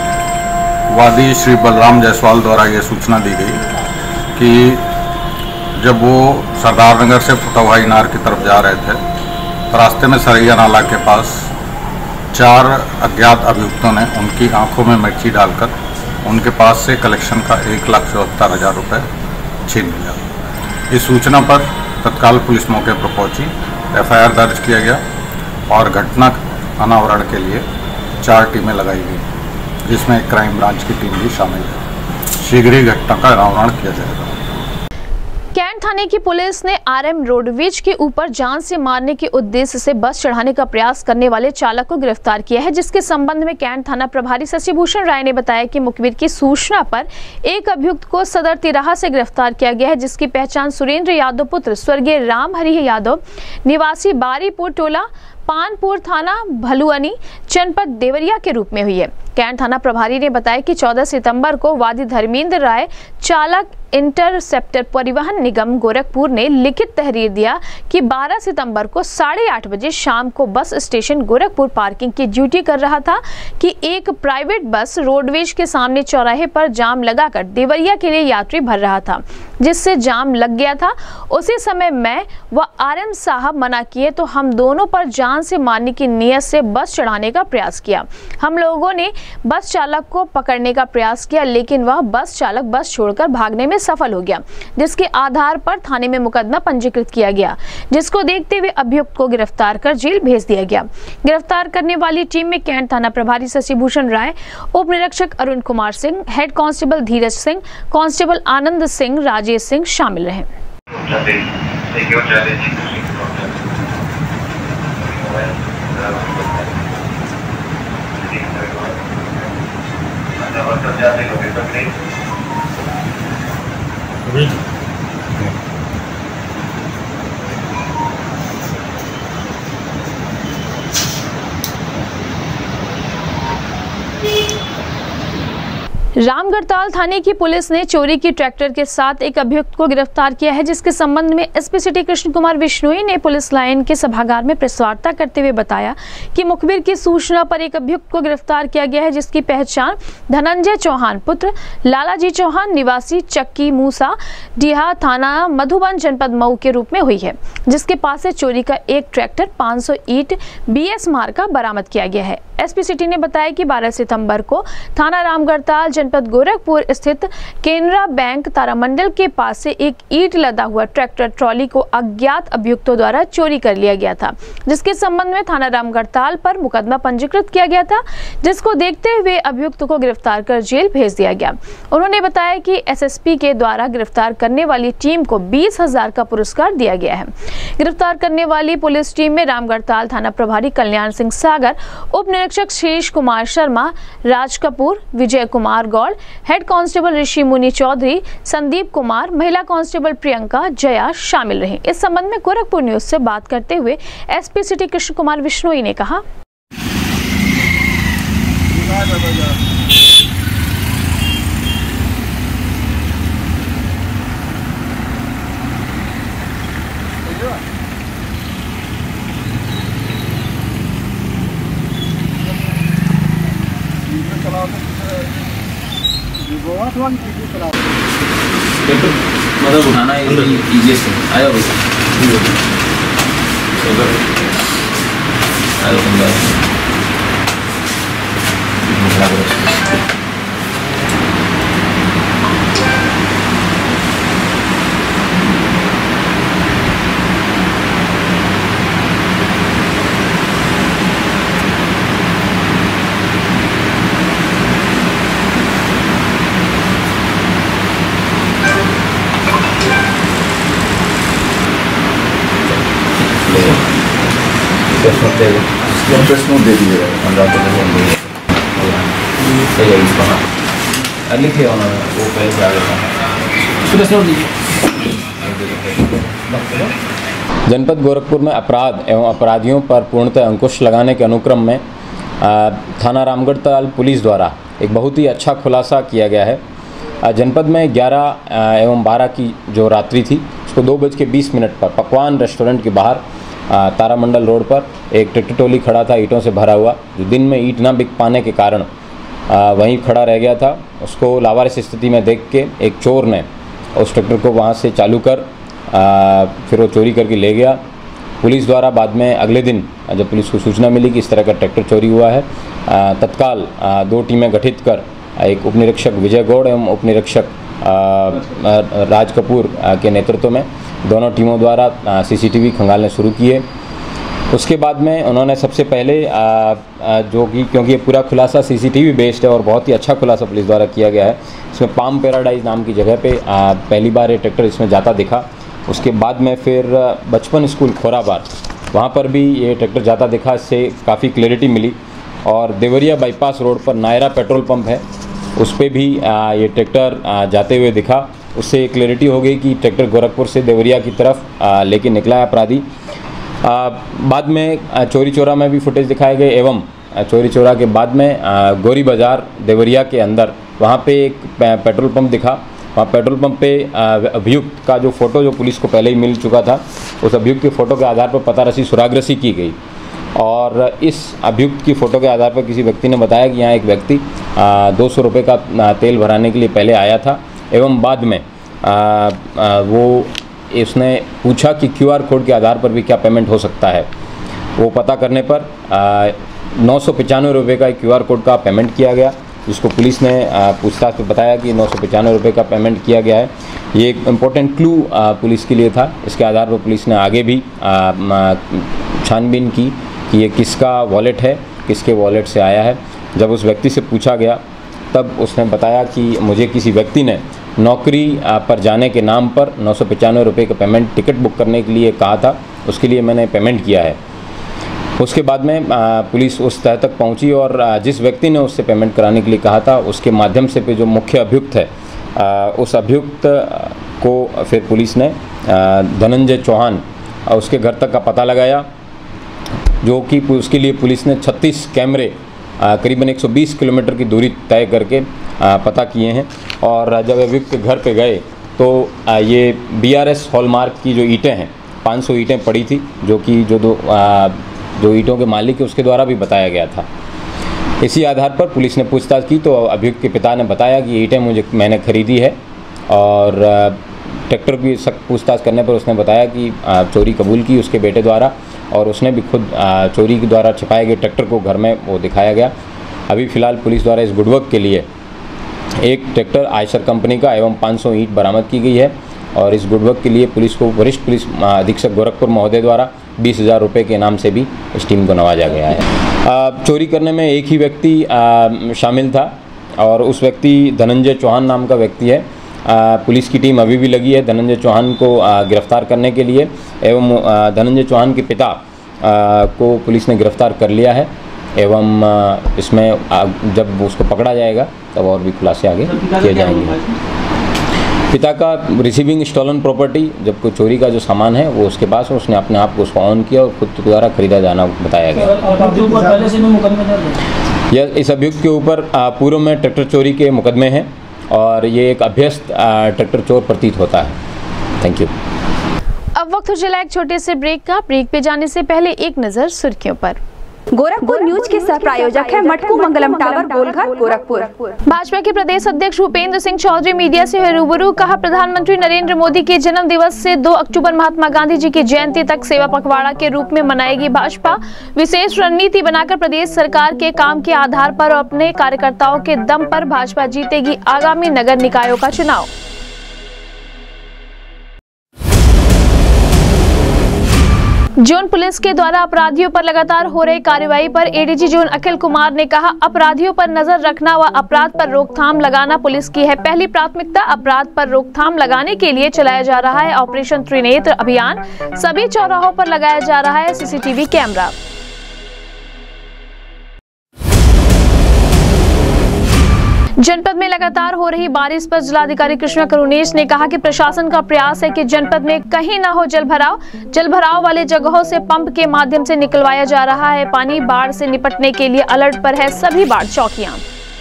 वादी श्री बलराम जायसवाल द्वारा यह सूचना दी गई कि जब वो सरदार नगर से फुटहवा इनार की तरफ जा रहे थे, रास्ते में सरैया नाला के पास चार अज्ञात अभियुक्तों ने उनकी आंखों में मिर्ची डालकर उनके पास से कलेक्शन का एक लाख चौहत्तर हजार रुपये छीन लिया। इस सूचना पर तत्काल पुलिस मौके पर पहुंची, एफआईआर दर्ज किया गया और घटना अनावरण के लिए चार टीमें लगाई गई, जिसमें क्राइम ब्रांच की टीम भी शामिल है। शीघ्र ही घटना का अनावरण किया जाएगा।
कैंट थाने की पुलिस ने आरएम रोडवेज के ऊपर जान से मारने के उद्देश्य से बस चढ़ाने का प्रयास करने वाले चालक को गिरफ्तार किया है, जिसके संबंध में कैंट थाना प्रभारी शशिभूषण राय ने बताया कि मुखबिर की सूचना पर एक अभियुक्त को सदर तिराहा से गिरफ्तार किया गया है, जिसकी पहचान सुरेंद्र यादव पुत्र स्वर्गीय राम हरि यादव निवासी बारीपुर टोला पानपुर थाना भलुअनी जनपद देवरिया के रूप में हुई है। कैंट थाना प्रभारी ने बताया कि चौदह सितंबर को वादी धर्मेंद्र राय चालक इंटरसेप्टर परिवहन निगम गोरखपुर ने लिखित तहरीर दिया कि बारह सितंबर को साढ़े आठ बजे शाम को बस स्टेशन गोरखपुर पार्किंग की ड्यूटी कर रहा था कि एक प्राइवेट बस रोडवेज के सामने चौराहे पर जाम लगाकर देवरिया के लिए यात्री भर रहा था, जिससे जाम लग गया था। उसी समय मैं व आरएम साहब मना किए तो हम दोनों पर जान जान से मारने की नीयत से बस चढ़ाने का प्रयास किया। हम लोगों ने बस चालक को पकड़ने का प्रयास किया, लेकिन वह बस चालक बस छोड़कर भागने में सफल हो गया, जिसके आधार पर थाने में मुकदमा पंजीकृत किया गया, जिसको देखते हुए अभियुक्त को गिरफ्तार कर जेल भेज दिया गया। गिरफ्तार करने वाली टीम में कैंट थाना प्रभारी शशिभूषण राय, उप निरीक्षक Arun Kumar Singh, head constable Dheeraj Singh, constable Anand Singh, Rajesh Singh शामिल रहे। रामगढ़ताल थाने की पुलिस ने चोरी की ट्रैक्टर के साथ एक अभियुक्त को गिरफ्तार किया है, जिसके संबंध में एसपी सिटी कृष्ण कुमार विश्नोई ने पुलिस लाइन के सभागार में प्रेस वार्ता करते हुए बताया कि मुखबिर की सूचना पर एक अभियुक्त को गिरफ्तार किया गया है, जिसकी पहचान धनंजय चौहान पुत्र लालाजी चौहान निवासी चक्की मूसा डीहा थाना मधुबन जनपद मऊ के रूप में हुई है, जिसके पास से चोरी का एक ट्रैक्टर पाँच सौ ईंट बीएस मार्का बरामद किया गया है। एसपी सिटी ने बताया कि बारह सितंबर को थाना रामगढ़ताल जनपद गोरखपुर स्थित केनरा बैंक तारामंडल के पास से एक ईंट लदा हुआ ट्रैक्टर ट्रॉली को अज्ञात अभियुक्तों द्वारा चोरी कर लिया गया था, जिसके संबंध में थाना रामगढ़ताल पर मुकदमा पंजीकृत किया गया था, जिसको देखते हुए अभियुक्त को गिरफ्तार कर जेल भेज दिया गया। उन्होंने बताया कि एसएसपी के द्वारा गिरफ्तार करने वाली टीम को बीस हजार का पुरस्कार दिया गया है। गिरफ्तार करने वाली पुलिस टीम में रामगढ़ताल थाना प्रभारी कल्याण सिंह सागर, उप निरीक्षक शीश कुमार शर्मा, राज कपूर, विजय कुमार गौड़, हेड कांस्टेबल ऋषि मुनि चौधरी, संदीप कुमार, महिला कांस्टेबल प्रियंका जया शामिल रहे। इस संबंध में गोरखपुर न्यूज से बात करते हुए एसपी सिटी कृष्ण कुमार विश्नोई ने कहा,
मतलब उठाना इजीएस्ट है। आया भाई प्रेस नोट दे दीजिएगा लिखे उन्होंने वो पहले से आ गया प्रेस नोट दीजिए। जनपद गोरखपुर में अपराध एवं अपराधियों पर पूर्णतः अंकुश लगाने के अनुक्रम में थाना रामगढ़ताल पुलिस द्वारा एक बहुत ही अच्छा खुलासा किया गया है। जनपद में ग्यारह एवं बारह की जो रात्रि थी उसको दो बज के बीस मिनट पर पकवान रेस्टोरेंट के बाहर तारामंडल रोड पर एक ट्रैक्टर ट्रॉली खड़ा था ईंटों से भरा हुआ, जो दिन में ईंट ना बिक पाने के कारण वहीं खड़ा रह गया था। उसको लावारिस स्थिति में देख के एक चोर ने उस ट्रैक्टर को वहां से चालू कर आ, फिर वो चोरी करके ले गया। पुलिस द्वारा बाद में अगले दिन जब पुलिस को सूचना मिली कि इस तरह का ट्रैक्टर चोरी हुआ है, तत्काल दो टीमें गठित कर एक उप निरीक्षक विजय गौड़ एवं उप निरीक्षक राज कपूर के नेतृत्व में दोनों टीमों द्वारा सीसीटीवी खंगालने शुरू किए। उसके बाद में उन्होंने सबसे पहले आ, आ, जो कि क्योंकि ये पूरा खुलासा सीसीटीवी बेस्ड है और बहुत ही अच्छा खुलासा पुलिस द्वारा किया गया है, इसमें पाम पैराडाइज नाम की जगह पे आ, पहली बार ये ट्रैक्टर इसमें जाता दिखा। उसके बाद में फिर बचपन स्कूल खोराबार वहाँ पर भी ये ट्रैक्टर जाता दिखा, इससे काफ़ी क्लैरिटी मिली। और देवरिया बाईपास रोड पर नायरा पेट्रोल पंप है, उस पर भी आ, ये ट्रैक्टर जाते हुए दिखा। उससे क्लैरिटी हो गई कि ट्रैक्टर गोरखपुर से देवरिया की तरफ लेके निकला है अपराधी। बाद में चोरी चोरा में भी फुटेज दिखाए गए एवं चोरी चोरा के बाद में गोरी बाज़ार देवरिया के अंदर वहाँ पे एक पेट्रोल पंप दिखा। वहाँ पेट्रोल पंप पे अभियुक्त का जो फ़ोटो जो पुलिस को पहले ही मिल चुका था, उस अभियुक्त के फ़ोटो के आधार पर पता रसी सुरागरसी की गई। और इस अभियुक्त की फ़ोटो के आधार पर किसी व्यक्ति ने बताया कि यहाँ एक व्यक्ति दो सौ रुपये का तेल भराने के लिए पहले आया था एवं बाद में आ, आ, वो इसने पूछा कि क्यूआर कोड के आधार पर भी क्या पेमेंट हो सकता है। वो पता करने पर नौ सौ पचानवे रुपये का क्यू आर कोड का पेमेंट किया गया, जिसको पुलिस ने पूछताछ में बताया कि नौ सौ पचानवे रुपये का पेमेंट किया गया है। ये एक इम्पोर्टेंट क्लू पुलिस के लिए था। इसके आधार पर पुलिस ने आगे भी छानबीन की कि ये किसका वॉलेट है, किसके वॉलेट से आया है। जब उस व्यक्ति से पूछा गया तब उसने बताया कि मुझे किसी व्यक्ति ने नौकरी पर जाने के नाम पर नौ सौ पचानवे रुपये का पेमेंट टिकट बुक करने के लिए कहा था, उसके लिए मैंने पेमेंट किया है। उसके बाद में पुलिस उस तह तक पहुंची और जिस व्यक्ति ने उससे पेमेंट कराने के लिए कहा था उसके माध्यम से पे जो मुख्य अभियुक्त है, उस अभियुक्त को फिर पुलिस ने धनंजय चौहान उसके घर तक का पता लगाया, जो कि उसके लिए पुलिस ने छत्तीस कैमरे करीबन एक सौ बीस किलोमीटर की दूरी तय करके पता किए हैं। और जब अभियुक्त के घर पे गए तो ये बी आर एस हॉलमार्क की जो ईंटें हैं, पाँच सौ ईंटें पड़ी थी, जो कि जो दो जो ईंटों के मालिक है उसके द्वारा भी बताया गया था। इसी आधार पर पुलिस ने पूछताछ की तो अभियुक्त के पिता ने बताया कि ईंटें मुझे मैंने खरीदी है, और ट्रैक्टर की सख्त पूछताछ करने पर उसने बताया कि चोरी कबूल की उसके बेटे द्वारा, और उसने भी खुद चोरी के द्वारा छिपाए गए ट्रैक्टर को घर में वो दिखाया गया। अभी फ़िलहाल पुलिस द्वारा इस गुडवर्क के लिए एक ट्रैक्टर आयशर कंपनी का एवं पाँच सौ ईंट बरामद की गई है, और इस गुडवर्क के लिए पुलिस को वरिष्ठ पुलिस अधीक्षक गोरखपुर महोदय द्वारा बीस हज़ार रुपये के इनाम से भी इस टीम को नवाजा गया है। चोरी करने में एक ही व्यक्ति शामिल था, और उस व्यक्ति धनंजय चौहान नाम का व्यक्ति है। पुलिस की टीम अभी भी लगी है धनंजय चौहान को गिरफ्तार करने के लिए, एवं धनंजय चौहान के पिता को पुलिस ने गिरफ्तार कर लिया है, एवं इसमें जब उसको पकड़ा जाएगा तब और भी खुलासे आगे किए जाएंगे। पिता का रिसीविंग स्टॉलन प्रॉपर्टी, जब कोई चोरी का जो सामान है वो उसके पास है, उसने अपने आप को उसको ऑन किया और खुद द्वारा खरीदा जाना बताया गया। यह इस अभियुक्त के ऊपर पूर्व में ट्रैक्टर चोरी के मुकदमे हैं, और ये एक अभ्यस्त ट्रैक्टर चोर प्रतीत होता है। Thank you.
अब वक्त हो चला एक छोटे से ब्रेक का। ब्रेक पे जाने से पहले एक नजर सुर्खियों पर।
गोरखपुर न्यूज के सह प्रायोजक है मटकू मंगलम टावर गोलघर गोरखपुर।
भाजपा के प्रदेश अध्यक्ष भूपेंद्र सिंह चौधरी मीडिया से रूबरू, कहा प्रधानमंत्री नरेंद्र मोदी के जन्म दिवस से दो अक्टूबर महात्मा गांधी जी की जयंती तक सेवा पखवाड़ा के रूप में मनाएगी भाजपा। विशेष रणनीति बनाकर प्रदेश सरकार के काम के आधार पर और अपने कार्यकर्ताओं के दम पर भाजपा जीतेगी आगामी नगर निकायों का चुनाव। जोन पुलिस के द्वारा अपराधियों पर लगातार हो रही कार्रवाई पर एडीजी जोन अखिल कुमार ने कहा, अपराधियों पर नजर रखना व अपराध पर रोकथाम लगाना पुलिस की है पहली प्राथमिकता। अपराध पर रोकथाम लगाने के लिए चलाया जा रहा है ऑपरेशन त्रिनेत्र अभियान। सभी चौराहों पर लगाया जा रहा है सीसीटीवी कैमरा। जनपद में लगातार हो रही बारिश पर जिलाधिकारी कृष्णा करुणेश ने कहा कि प्रशासन का प्रयास है कि जनपद में कहीं न हो जलभराव। जलभराव वाले जगहों से पंप के माध्यम से निकलवाया जा रहा है पानी। बाढ़ से निपटने के लिए अलर्ट पर है सभी बाढ़ चौकियां।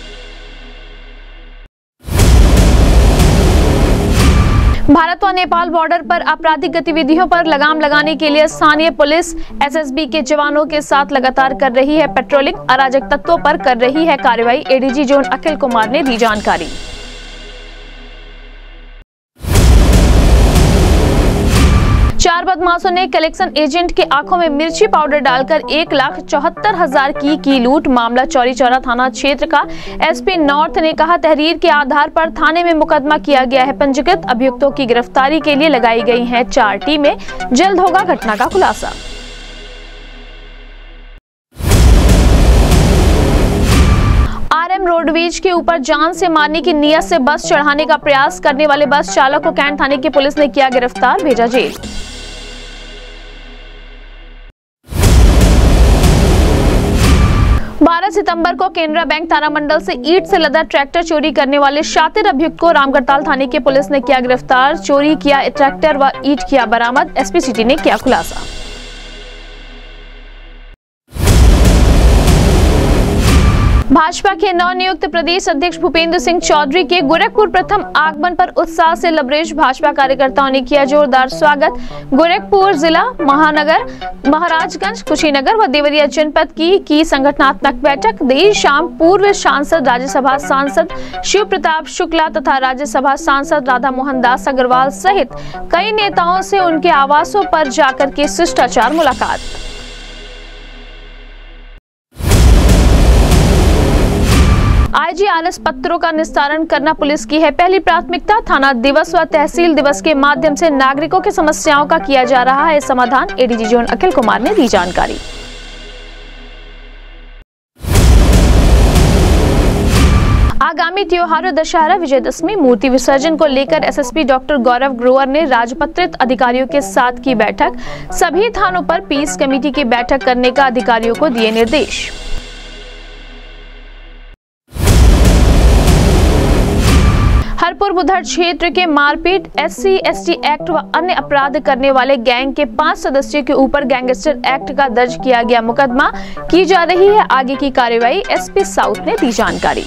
भारत व नेपाल बॉर्डर पर आपराधिक गतिविधियों पर लगाम लगाने के लिए स्थानीय पुलिस एसएसबी के जवानों के साथ लगातार कर रही है पेट्रोलिंग। अराजक तत्वों पर कर रही है कार्रवाई। एडीजी जोन अखिल कुमार ने दी जानकारी। चार बदमाशों ने कलेक्शन एजेंट के आंखों में मिर्ची पाउडर डालकर एक लाख चौहत्तर हजार की की लूट। मामला चौरी चौरा थाना क्षेत्र का। एसपी नॉर्थ ने कहा, तहरीर के आधार पर थाने में मुकदमा किया गया है पंजीकृत। अभियुक्तों की गिरफ्तारी के लिए लगाई गई हैं चार टीमें। जल्द होगा घटना का खुलासा। आरएम रोडवेज के ऊपर जान से मारने की नियत से बस चढ़ाने का प्रयास करने वाले बस चालक को कैंट थाने की पुलिस ने किया गिरफ्तार, भेजा जेल। बारह सितंबर को केनरा बैंक तारामंडल से ईंट से लदा ट्रैक्टर चोरी करने वाले शातिर अभियुक्त को रामगढ़ताल थाने की पुलिस ने किया गिरफ्तार। चोरी किया ट्रैक्टर व ईंट किया बरामद। एसपी सिटी ने किया खुलासा। भाजपा के नवनियुक्त प्रदेश अध्यक्ष भूपेंद्र सिंह चौधरी के गोरखपुर प्रथम आगमन पर उत्साह से लबरेज भाजपा कार्यकर्ताओं ने किया जोरदार स्वागत। गोरखपुर जिला, महानगर, महाराजगंज, कुशीनगर व देवरिया जनपद की की संगठनात्मक बैठक। देर शाम पूर्व सांसद, राज्यसभा सांसद शिव प्रताप शुक्ला तथा राज्यसभा सांसद राधा मोहन दास अग्रवाल सहित कई नेताओं से उनके आवासों पर जाकर के शिष्टाचार मुलाकात। आलस पत्रों का निस्तारण करना पुलिस की है पहली प्राथमिकता। थाना दिवस व तहसील दिवस के माध्यम से नागरिकों की समस्याओं का किया जा रहा है समाधान। एडीजी जोन अखिल कुमार ने दी जानकारी। आगामी त्योहारों दशहरा, विजयदशमी, मूर्ति विसर्जन को लेकर एसएसपी डॉक्टर गौरव ग्रोवर ने राजपत्रित अधिकारियों के साथ की बैठक। सभी थानों पर पीस कमेटी की बैठक करने का अधिकारियों को दिए निर्देश। हरपुर बुधर क्षेत्र के मारपीट, एससी एसटी एक्ट व अन्य अपराध करने वाले गैंग के पांच सदस्यों के ऊपर गैंगस्टर एक्ट का दर्ज किया गया मुकदमा। की जा रही है आगे की कार्रवाई, एसपी साउथ ने दी जानकारी।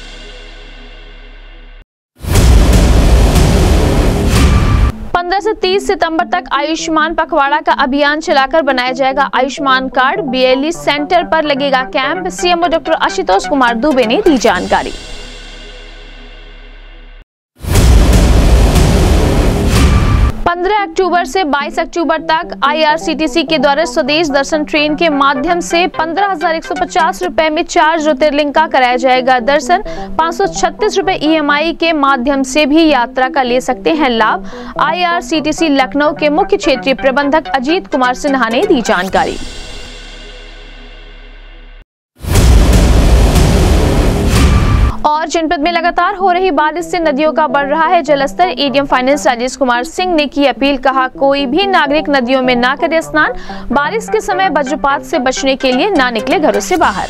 पंद्रह से तीस सितंबर तक आयुष्मान पखवाड़ा का अभियान चलाकर बनाया जाएगा आयुष्मान कार्ड। बीएलई सेंटर पर लगेगा camp. CMO doctor Ashutosh Kumar Dubey ने दी जानकारी। पंद्रह अक्टूबर से बाईस अक्टूबर तक आईआरसीटीसी के द्वारा स्वदेश दर्शन ट्रेन के माध्यम से पंद्रह हजार एक सौ पचास रुपए में चार ज्योतिर्लिंग का कराया जाएगा दर्शन। पाँच सौ छत्तीस रुपए ईएमआई के माध्यम से भी यात्रा का ले सकते हैं लाभ। आईआरसीटीसी लखनऊ के मुख्य क्षेत्रीय प्रबंधक अजीत कुमार सिन्हा ने दी जानकारी। और जनपद में लगातार हो रही बारिश से नदियों का बढ़ रहा है जलस्तर। एडीएम फाइनेंस राजेश कुमार सिंह ने की अपील, कहा कोई भी नागरिक नदियों में ना करे स्नान। बारिश के समय वज्रपात से बचने के लिए ना निकले घरों से बाहर।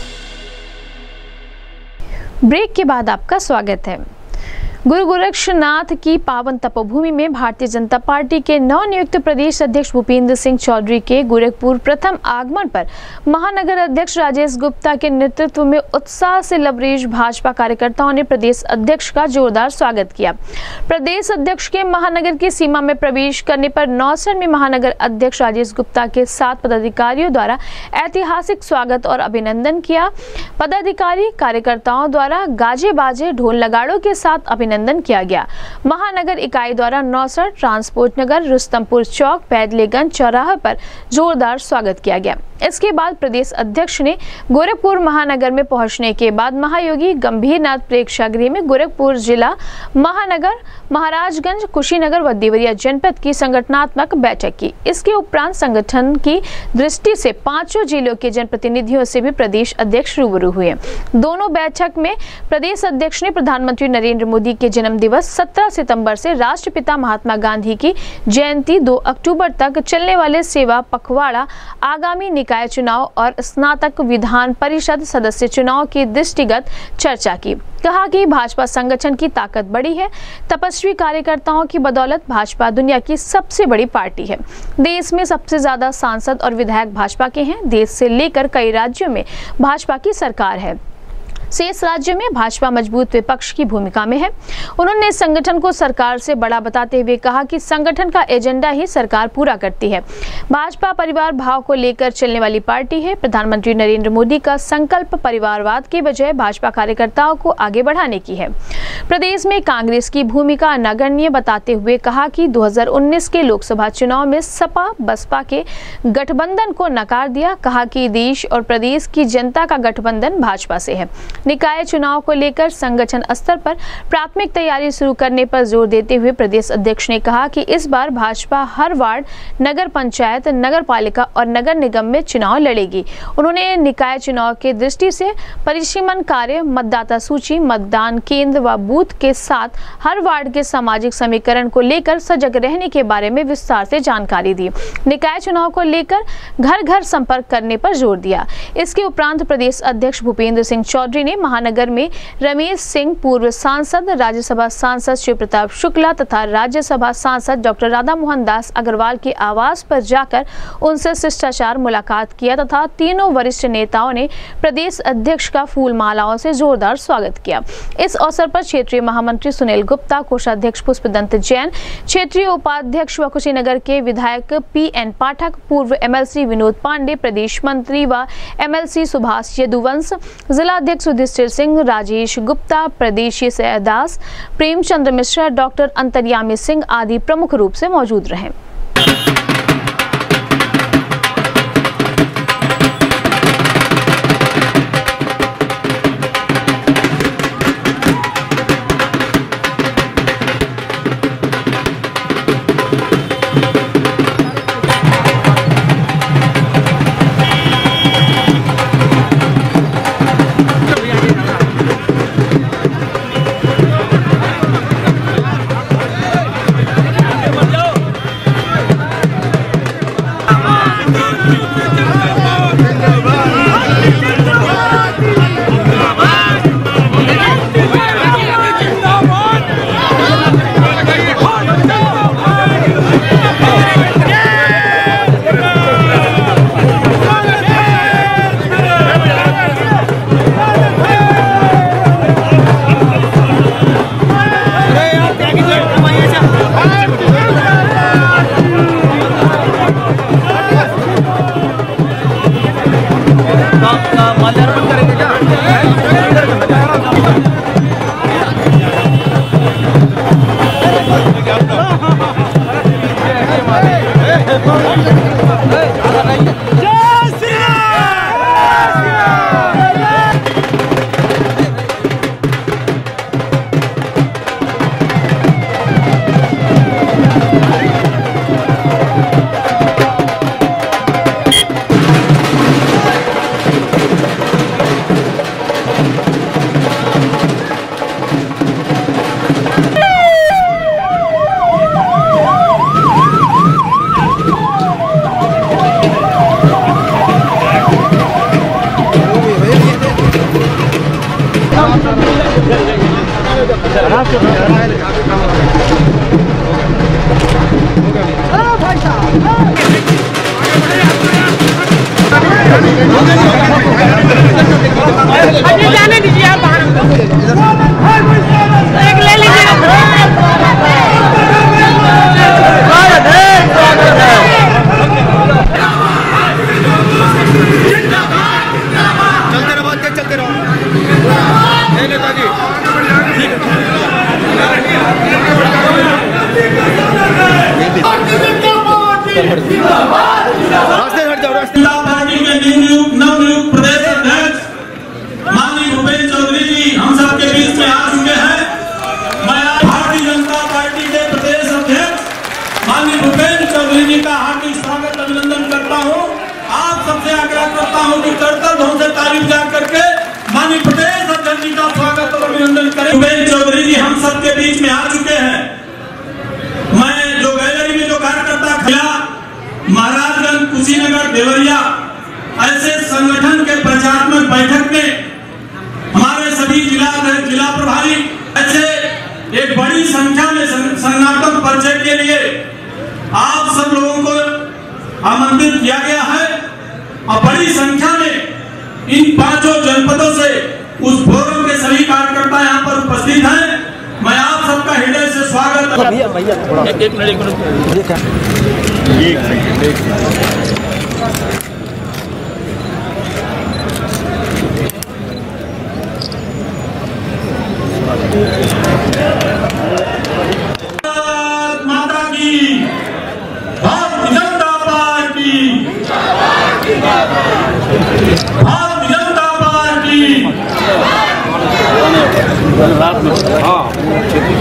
ब्रेक के बाद आपका स्वागत है। गुरु गोरक्षनाथ की पावन तपोभूमि में भारतीय जनता पार्टी के नवनियुक्त प्रदेश अध्यक्ष भूपेंद्र सिंह चौधरी के गोरखपुर प्रथम आगमन पर महानगर अध्यक्ष राजेश गुप्ता के नेतृत्व में उत्साह से लबरेज भाजपा कार्यकर्ताओं ने प्रदेश अध्यक्ष का जोरदार स्वागत किया। प्रदेश अध्यक्ष के महानगर की सीमा में प्रवेश करने पर नौसर में महानगर अध्यक्ष राजेश गुप्ता के साथ पदाधिकारियों द्वारा ऐतिहासिक स्वागत और अभिनंदन किया। पदाधिकारी कार्यकर्ताओं द्वारा गाजे बाजे ढोल नगाड़ों के साथ अभिनंदन किया गया। महानगर इकाई द्वारा नौसर, ट्रांसपोर्ट नगर, रुस्तमपुर चौक, पैदलेगंज चौराहे पर जोरदार स्वागत किया गया। इसके बाद प्रदेश अध्यक्ष ने गोरखपुर महानगर में पहुंचने के बाद महायोगी गंभीरनाथ प्रेक्षागृह में गोरखपुर जिला, महानगर, महाराजगंज, कुशीनगर व देवरिया जनपद की संगठनात्मक बैठक की। इसके उपरांत संगठन की दृष्टि से पांचों जिलों के जनप्रतिनिधियों से भी प्रदेश अध्यक्ष रूबरू हुए। दोनों बैठक में प्रदेश अध्यक्ष ने प्रधानमंत्री नरेंद्र मोदी के जन्म दिवस सत्रह सितंबर से राष्ट्रपिता महात्मा गांधी की जयंती दो अक्टूबर तक चलने वाले सेवा पखवाड़ा, आगामी निकाय चुनाव और स्नातक विधान परिषद सदस्य चुनाव के दृष्टिगत चर्चा की। कहा कि भाजपा संगठन की ताकत बड़ी है। तपस्वी कार्यकर्ताओं की बदौलत भाजपा दुनिया की सबसे बड़ी पार्टी है। देश में सबसे ज्यादा सांसद और विधायक भाजपा के हैं। देश से लेकर कई राज्यों में भाजपा की सरकार है। शेष राज्यों में भाजपा मजबूत विपक्ष की भूमिका में है। उन्होंने संगठन को सरकार से बड़ा बताते हुए कहा कि संगठन का एजेंडा ही सरकार पूरा करती है। भाजपा परिवार भाव को लेकर चलने वाली पार्टी है। प्रधानमंत्री नरेंद्र मोदी का संकल्प परिवारवाद के बजाय भाजपा कार्यकर्ताओं को आगे बढ़ाने की है। प्रदेश में कांग्रेस की भूमिका नगण्य बताते हुए कहा कि दो हज़ार उन्नीस के लोकसभा चुनाव में सपा बसपा के गठबंधन को नकार दिया। कहा कि देश और प्रदेश की जनता का गठबंधन भाजपा से है। निकाय चुनाव को लेकर संगठन स्तर पर प्राथमिक तैयारी शुरू करने पर जोर देते हुए प्रदेश अध्यक्ष ने कहा कि इस बार भाजपा हर वार्ड, नगर पंचायत, नगर पालिका और नगर निगम में चुनाव लड़ेगी। उन्होंने निकाय चुनाव के दृष्टि से परिसीमन कार्य, मतदाता सूची, मतदान केंद्र व बूथ के साथ हर वार्ड के सामाजिक समीकरण को लेकर सजग रहने के बारे में विस्तार से जानकारी दी। निकाय चुनाव को लेकर घर घर संपर्क करने पर जोर दिया। इसके उपरांत प्रदेश अध्यक्ष भूपेंद्र सिंह चौधरी ने महानगर में रमेश सिंह, पूर्व सांसद, राज्यसभा सांसद शिव प्रताप शुक्ला तथा राज्यसभा सांसद डॉक्टर राधा मोहन दास अग्रवाल के आवास पर जाकर उनसे शिष्टाचार मुलाकात किया तथा तीनों वरिष्ठ नेताओं ने प्रदेश अध्यक्ष का फूल मालाओं से जोरदार स्वागत किया। इस अवसर पर क्षेत्रीय महामंत्री सुनील गुप्ता, कोषाध्यक्ष पुष्पदंत जैन, क्षेत्रीय उपाध्यक्ष व कुशीनगर के विधायक पी एन पाठक, पूर्व एमएलसी विनोद पांडे, प्रदेश मंत्री व एमएलसी सुभाष यदुवंश, जिलाध्यक्ष युधिष्ठिर सिंह, राजेश गुप्ता, प्रदेशी सैदास, प्रेमचंद्र मिश्रा, डॉक्टर अंतर्यामी सिंह आदि प्रमुख रूप से मौजूद रहे।
जाने दीजिए यार बाहर एक ले
चलते रहो चलते रहो नेताजी रास्ते हट जाओ रास्ते
पार्टी के नवनियुक्त नवनियुक्त प्रदेश अध्यक्ष माननीय भूपेंद्र चौधरी जी हम सबके बीच में आ चुके हैं। मैं भारतीय जनता पार्टी के प्रदेश अध्यक्ष माननीय भूपेंद्र चौधरी जी का हार्दिक स्वागत अभिनंदन करता हूं। आप सबसे आग्रह करता हूं कि करतल ढंग से तारीफ जा करके माननीय प्रदेश अध्यक्ष जी का स्वागत और अभिनंदन करें। भूपेंद्र चौधरी जी हम सबके बीच में आ चुके हैं। मैं जो गैलरी में जो कार्यकर्ता खड़ा महाराजगंज कुशीनगर देवरिया ऐसे संगठन के प्रचारात्मक बैठक में हमारे सभी जिला जिला प्रभारी ऐसे एक बड़ी संख्या में संगठनात्मक परिचय के लिए आप सब लोगों को आमंत्रित किया गया है और बड़ी संख्या में इन पांचों जनपदों से उस फोरम के सभी कार्यकर्ता यहाँ पर उपस्थित हैं। मैं आप सबका हृदय से स्वागत
भैया भैया एक एक मिनट एक
माता की भारतीय जनता पार्टी भारतीय जनता पार्टी
हाँ खेती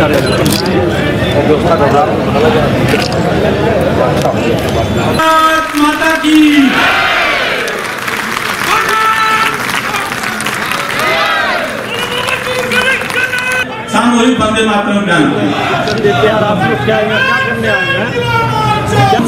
माता की सामूहिक वंदे मातरम गान
आप लोग क्या क्या करने आए हैं?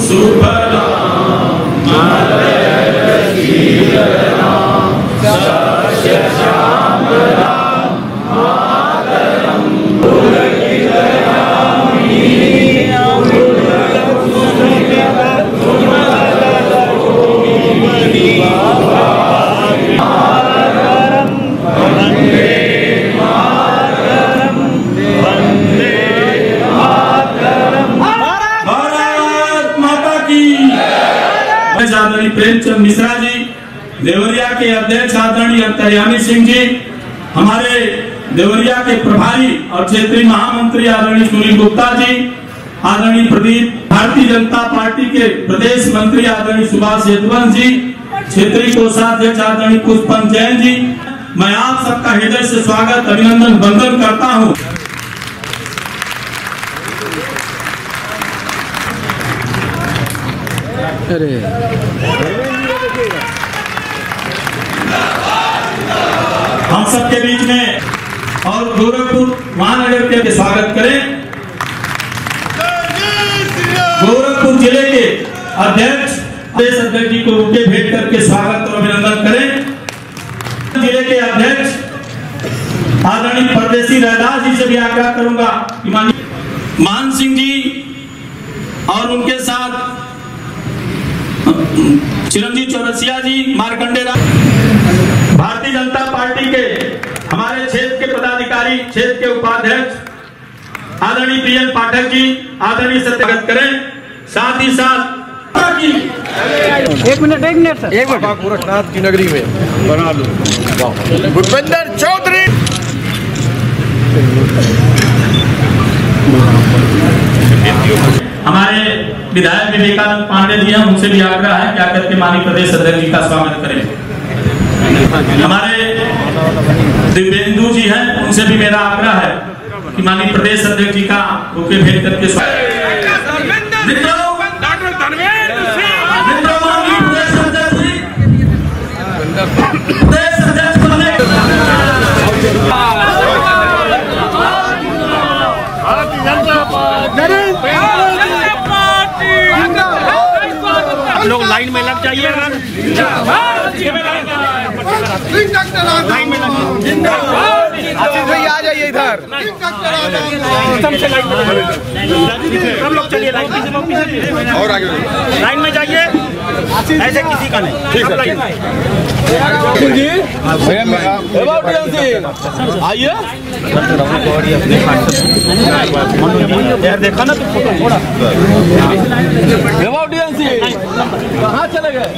आदरणीय प्रेमचंद मिश्रा जी, देवरिया के अध्यक्ष आदरणीय अंतर्यामी सिंह जी, हमारे देवरिया के प्रभारी और क्षेत्रीय महामंत्री आदरणीय सुनील गुप्ता जी, आदरणीय प्रदीप, भारतीय जनता पार्टी के प्रदेश मंत्री आदरणीय सुभाष यदुवंश जी, क्षेत्रीय कोषाध्यक्ष आदरणीय पुष्पन जैन जी, मैं आप सबका हृदय से स्वागत अभिनंदन वंदन करता हूँ।
अरे
हम सबके बीच में और गोरखपुर महानगर के स्वागत करें गोरखपुर जिले के अध्यक्ष प्रदेश अध्यक्ष जी को बुके भेंट करके स्वागत और अभिनंदन करें। जिले के अध्यक्ष आदरणीय परदेसी रैदास जी से भी आग्रह करूंगा कि माननीय मान सिंह जी और उनके साथ चिरंजीव चौरसिया जी, मार्कंडे राम, भारतीय जनता पार्टी के हमारे क्षेत्र के पदाधिकारी, क्षेत्र के उपाध्यक्ष आदरणीय बी एन पाठक जी, आदरणीय सत्यागत करें। साथ ही साथ
एक मिनट एक मिनट सर एक मिनट
गोरखनाथ की नगरी में बना लो भूपेंद्र चौधरी।
हमारे विधायक विवेकानंद पांडे जी हैं, उनसे भी आग्रह है क्या करके माननीय प्रदेश अध्यक्ष जी का स्वागत करें। हमारे दिव्येंदु जी हैं, उनसे भी मेरा आग्रह है कि माननीय प्रदेश अध्यक्ष जी का बुके भेंट करके स्वागत।
लोग लाइन में लग जाइए, लाइन में आ जाइए इधर, सब लोग चलिए लाइन में और आगे लाइन में जाइए, ऐसे किसी का नहीं। आइए यार, देखा ना थोड़ा कहाँ चले गए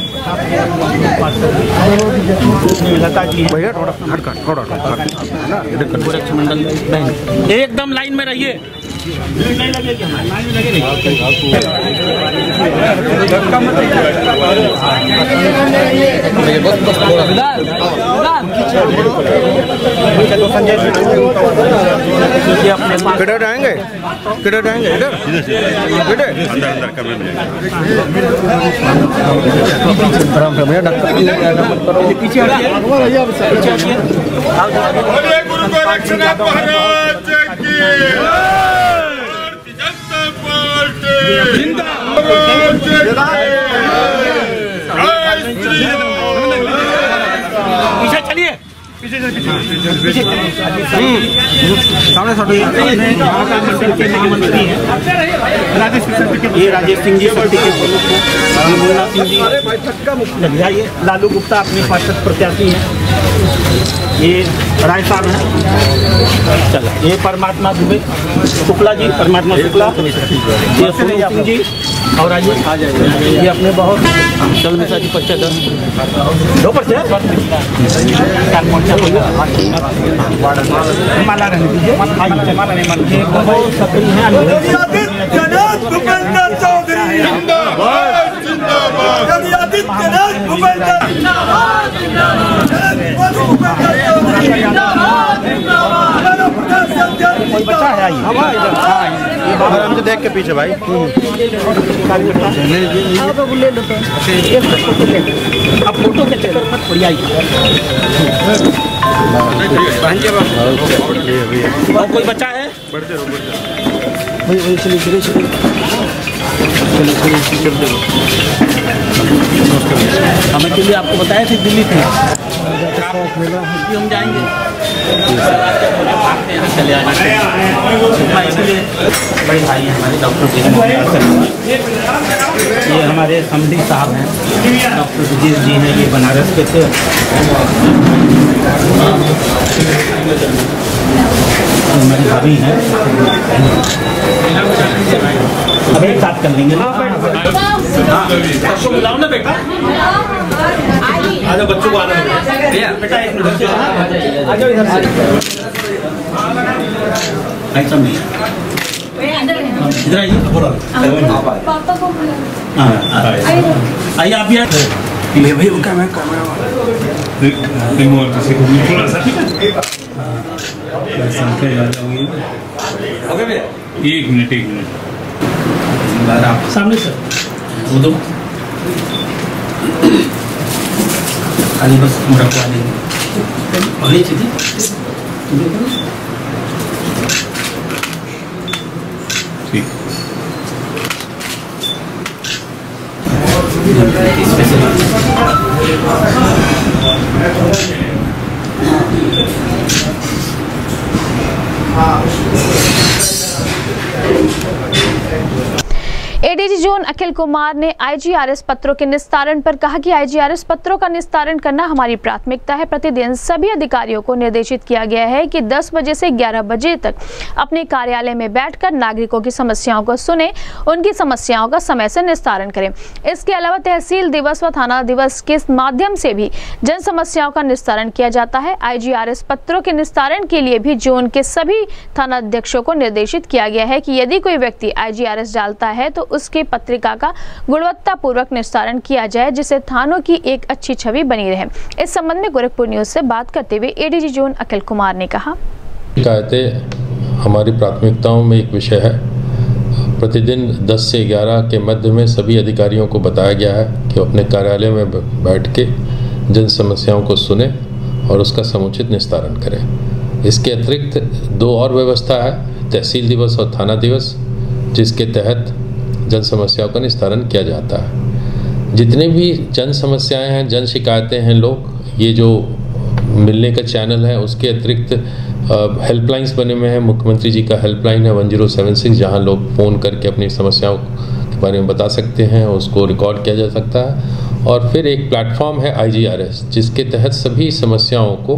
लता जी भैया, थोड़ा हटका थोड़ा गोरक्ष मंडल एकदम लाइन में रहिए, नहीं लगेगी लाइन में लगे किधर आएंगे किधर आएंगे इधर इधर पीछे गुरु गोरक्षनाथ महाराज की पीछे चलिए, पीछे पीछे सामने के महामंत्री हैं राजेश ये राजेश सिंह जी, पार्टी के प्रमुख हैं, मुन्ना सिंह जी, ये लालू गुप्ता अपने पार्षद प्रत्याशी हैं, ये राय साहब हैं, चलो ये परमात्मा दुबे शुक्ला जी, परमात्मा शुक्ला, ये सुनील सिंह जी, और आइए ये अपने बहुत चल मिश्रा जी पर्चा दो पर्चे माला रहने दीजिए, माला नहीं मालिए बहुत सक्रिय हैं। कोई बच्चा है आइए, हमसे देख के पीछे भाई अब फोटो के चक्कर मत पड़ी आइए। और कोई बच्चा है हमें के लिए आपको बताया थी दिल्ली थी, हम जाएंगे चले आएंगे। बड़े भाई हैं हमारे डॉक्टर, ये हमारे समधी साहब हैं डॉक्टर विजय जी हैं, ये बनारस के थे, हमारी भाभी हैं, अब एक साथ कर लेंगे ना। बच्चों को बुलाओ ना बेटा, आ जाओ बच्चों को आना बेटा, एक मिनट आ जाओ इधर से, ऐसा नहीं इधर आइए,
पापा को
आइए आप भी आइए भाई, उनका मैं कैमरा थोड़ा सा एक मिनट एक मिनट सामने सर वो दो खाली बस रखवा देंगे और ये चीज़ें ठीक
एडीजी जोन अखिल कुमार ने आईजीआरएस पत्रों के निस्तारण पर कहा कि आईजीआरएस पत्रों का निस्तारण करना हमारी प्राथमिकता है। प्रतिदिन सभी अधिकारियों को निर्देशित किया गया है कि दस बजे से ग्यारह बजे तक अपने कार्यालय में बैठकर नागरिकों की समस्याओं को सुने, उनकी समस्याओं का समय से निस्तारण करें। इसके अलावा तहसील दिवस व थाना दिवस के माध्यम से भी जन समस्याओं का निस्तारण किया जाता है। आईजीआरएस पत्रों के निस्तारण के लिए भी जोन के सभी थाना अध्यक्षों को निर्देशित किया गया है कि यदि कोई व्यक्ति आईजीआरएस डालता है तो उसकी पत्रिका का गुणवत्तापूर्वक निस्तारण किया जाए, जिससे थानों की एक अच्छी छवि बनी रहे। इस संबंध में गोरखपुर न्यूज से बात करते हुए एडीजी जोन अखिल कुमार ने कहा,
शिकायतें हमारी प्राथमिकताओं में एक विषय है। प्रतिदिन दस से ग्यारह के मध्य में सभी अधिकारियों को बताया गया है कि अपने कार्यालय में बैठ के जन समस्याओं को सुने और उसका समुचित निस्तारण करें। इसके अतिरिक्त दो और व्यवस्था है, तहसील दिवस और थाना दिवस, जिसके तहत जन समस्याओं का निस्तारण किया जाता है। जितने भी जन समस्याएं हैं, जन शिकायतें हैं, लोग ये जो मिलने का चैनल है, उसके अतिरिक्त हेल्पलाइंस बने हुए हैं। मुख्यमंत्री जी का हेल्पलाइन है वन ज़ीरो सेवन सिक्स, जहां लोग फ़ोन करके अपनी समस्याओं के बारे में बता सकते हैं, उसको रिकॉर्ड किया जा सकता है। और फिर एक प्लेटफॉर्म है आईजीआरएस, जिसके तहत सभी समस्याओं को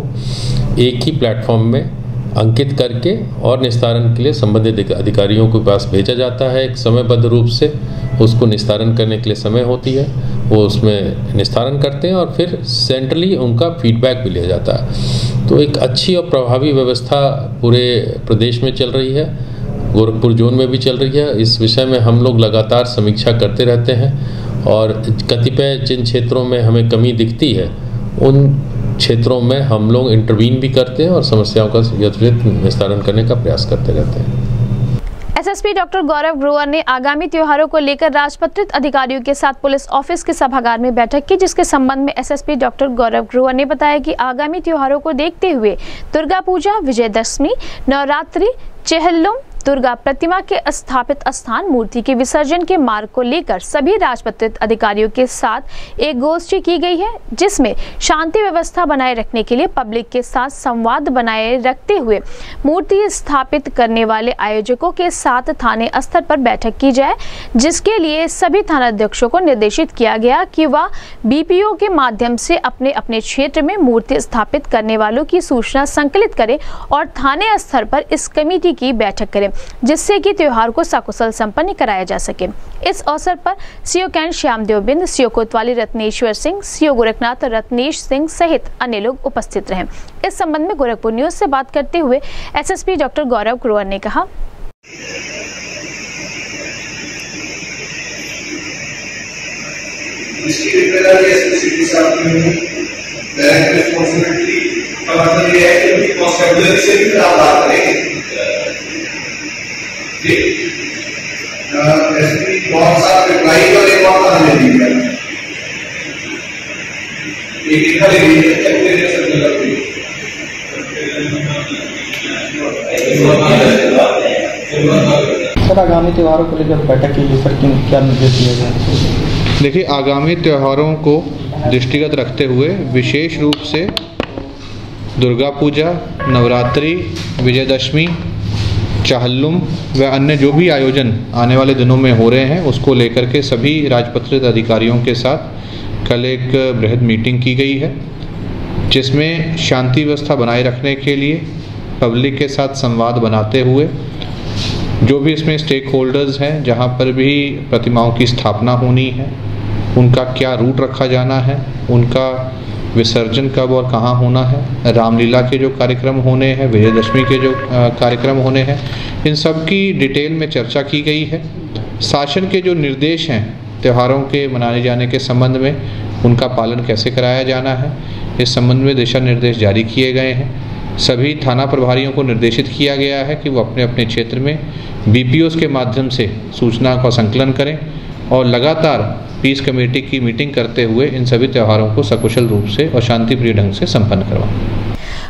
एक ही प्लेटफॉर्म में अंकित करके और निस्तारण के लिए संबंधित अधिकारियों के पास भेजा जाता है। एक समयबद्ध रूप से उसको निस्तारण करने के लिए समय होती है, वो उसमें निस्तारण करते हैं और फिर सेंट्रली उनका फीडबैक भी लिया जाता है। तो एक अच्छी और प्रभावी व्यवस्था पूरे प्रदेश में चल रही है, गोरखपुर जोन में भी चल रही है। इस विषय में हम लोग लगातार समीक्षा करते रहते हैं और कतिपय जिन क्षेत्रों में हमें कमी दिखती है उन क्षेत्रों में हम लोग इंटरवीन भी करते हैं और समस्याओं का यथार्थ निस्तारण करने का प्रयास करते रहते हैं।
एसएसपी डॉक्टर गौरव ग्रोवर ने आगामी त्योहारों को लेकर राजपत्रित अधिकारियों के साथ पुलिस ऑफिस के सभागार में बैठक की, जिसके संबंध में एसएसपी डॉक्टर गौरव ग्रोवर ने बताया कि आगामी त्योहारों को देखते हुए दुर्गा पूजा, विजयदशमी, नवरात्रि, चेहल्लुम, दुर्गा प्रतिमा के स्थापित स्थान, मूर्ति के विसर्जन के मार्ग को लेकर सभी राजपत्रित अधिकारियों के साथ एक गोष्ठी की गई है, जिसमें शांति व्यवस्था बनाए रखने के लिए पब्लिक के साथ संवाद बनाए रखते हुए मूर्ति स्थापित करने वाले आयोजकों के साथ थाने स्तर पर बैठक की जाए, जिसके लिए सभी थाना अध्यक्षों को निर्देशित किया गया कि वह बीपीओ के माध्यम से अपने अपने क्षेत्र में मूर्ति स्थापित करने वालों की सूचना संकलित करें और थाने स्तर पर इस कमेटी की बैठक करें, जिससे कि त्योहार को सकुशल संपन्न कराया जा सके। इस अवसर पर CO Cantt Shyamdev Bind, CO Kotwali Ratneshwar Singh, CO Gorakhnath Ratnesh Singh सहित अन्य लोग उपस्थित रहे। इस संबंध में गोरखपुर न्यूज से बात करते हुए एसएसपी डॉक्टर गौरव ग्रोवर ने कहा,
बहुत सारा रिप्लाई वाले बहुत आने दिया एक खाली
सर, आगामी त्योहारों को लेकर बैठक की सर क्या निर्देश दिए गए?
देखिए, आगामी त्योहारों को दृष्टिगत रखते हुए विशेष रूप से दुर्गा पूजा, नवरात्रि, विजयदशमी, चाहल्लुम व अन्य जो भी आयोजन आने वाले दिनों में हो रहे हैं, उसको लेकर के सभी राजपत्रित अधिकारियों के साथ कल एक बृहद मीटिंग की गई है, जिसमें शांति व्यवस्था बनाए रखने के लिए पब्लिक के साथ संवाद बनाते हुए जो भी इसमें स्टेक होल्डर्स हैं, जहां पर भी प्रतिमाओं की स्थापना होनी है, उनका क्या रूट रखा जाना है, उनका विसर्जन कब और कहाँ होना है, रामलीला के जो कार्यक्रम होने हैं, विजयदशमी के जो कार्यक्रम होने हैं, इन सब की डिटेल में चर्चा की गई है। शासन के जो निर्देश हैं त्योहारों के मनाए जाने के संबंध में, उनका पालन कैसे कराया जाना है, इस संबंध में दिशा निर्देश जारी किए गए हैं। सभी थाना प्रभारियों को निर्देशित किया गया है कि वो अपने अपने क्षेत्र में बीपीओस के माध्यम से सूचना का संकलन करें और लगातार पीस कमेटी की मीटिंग करते हुए इन सभी त्योहारों को सकुशल रूप से और शांतिप्रिय ढंग से संपन्न करवाएं।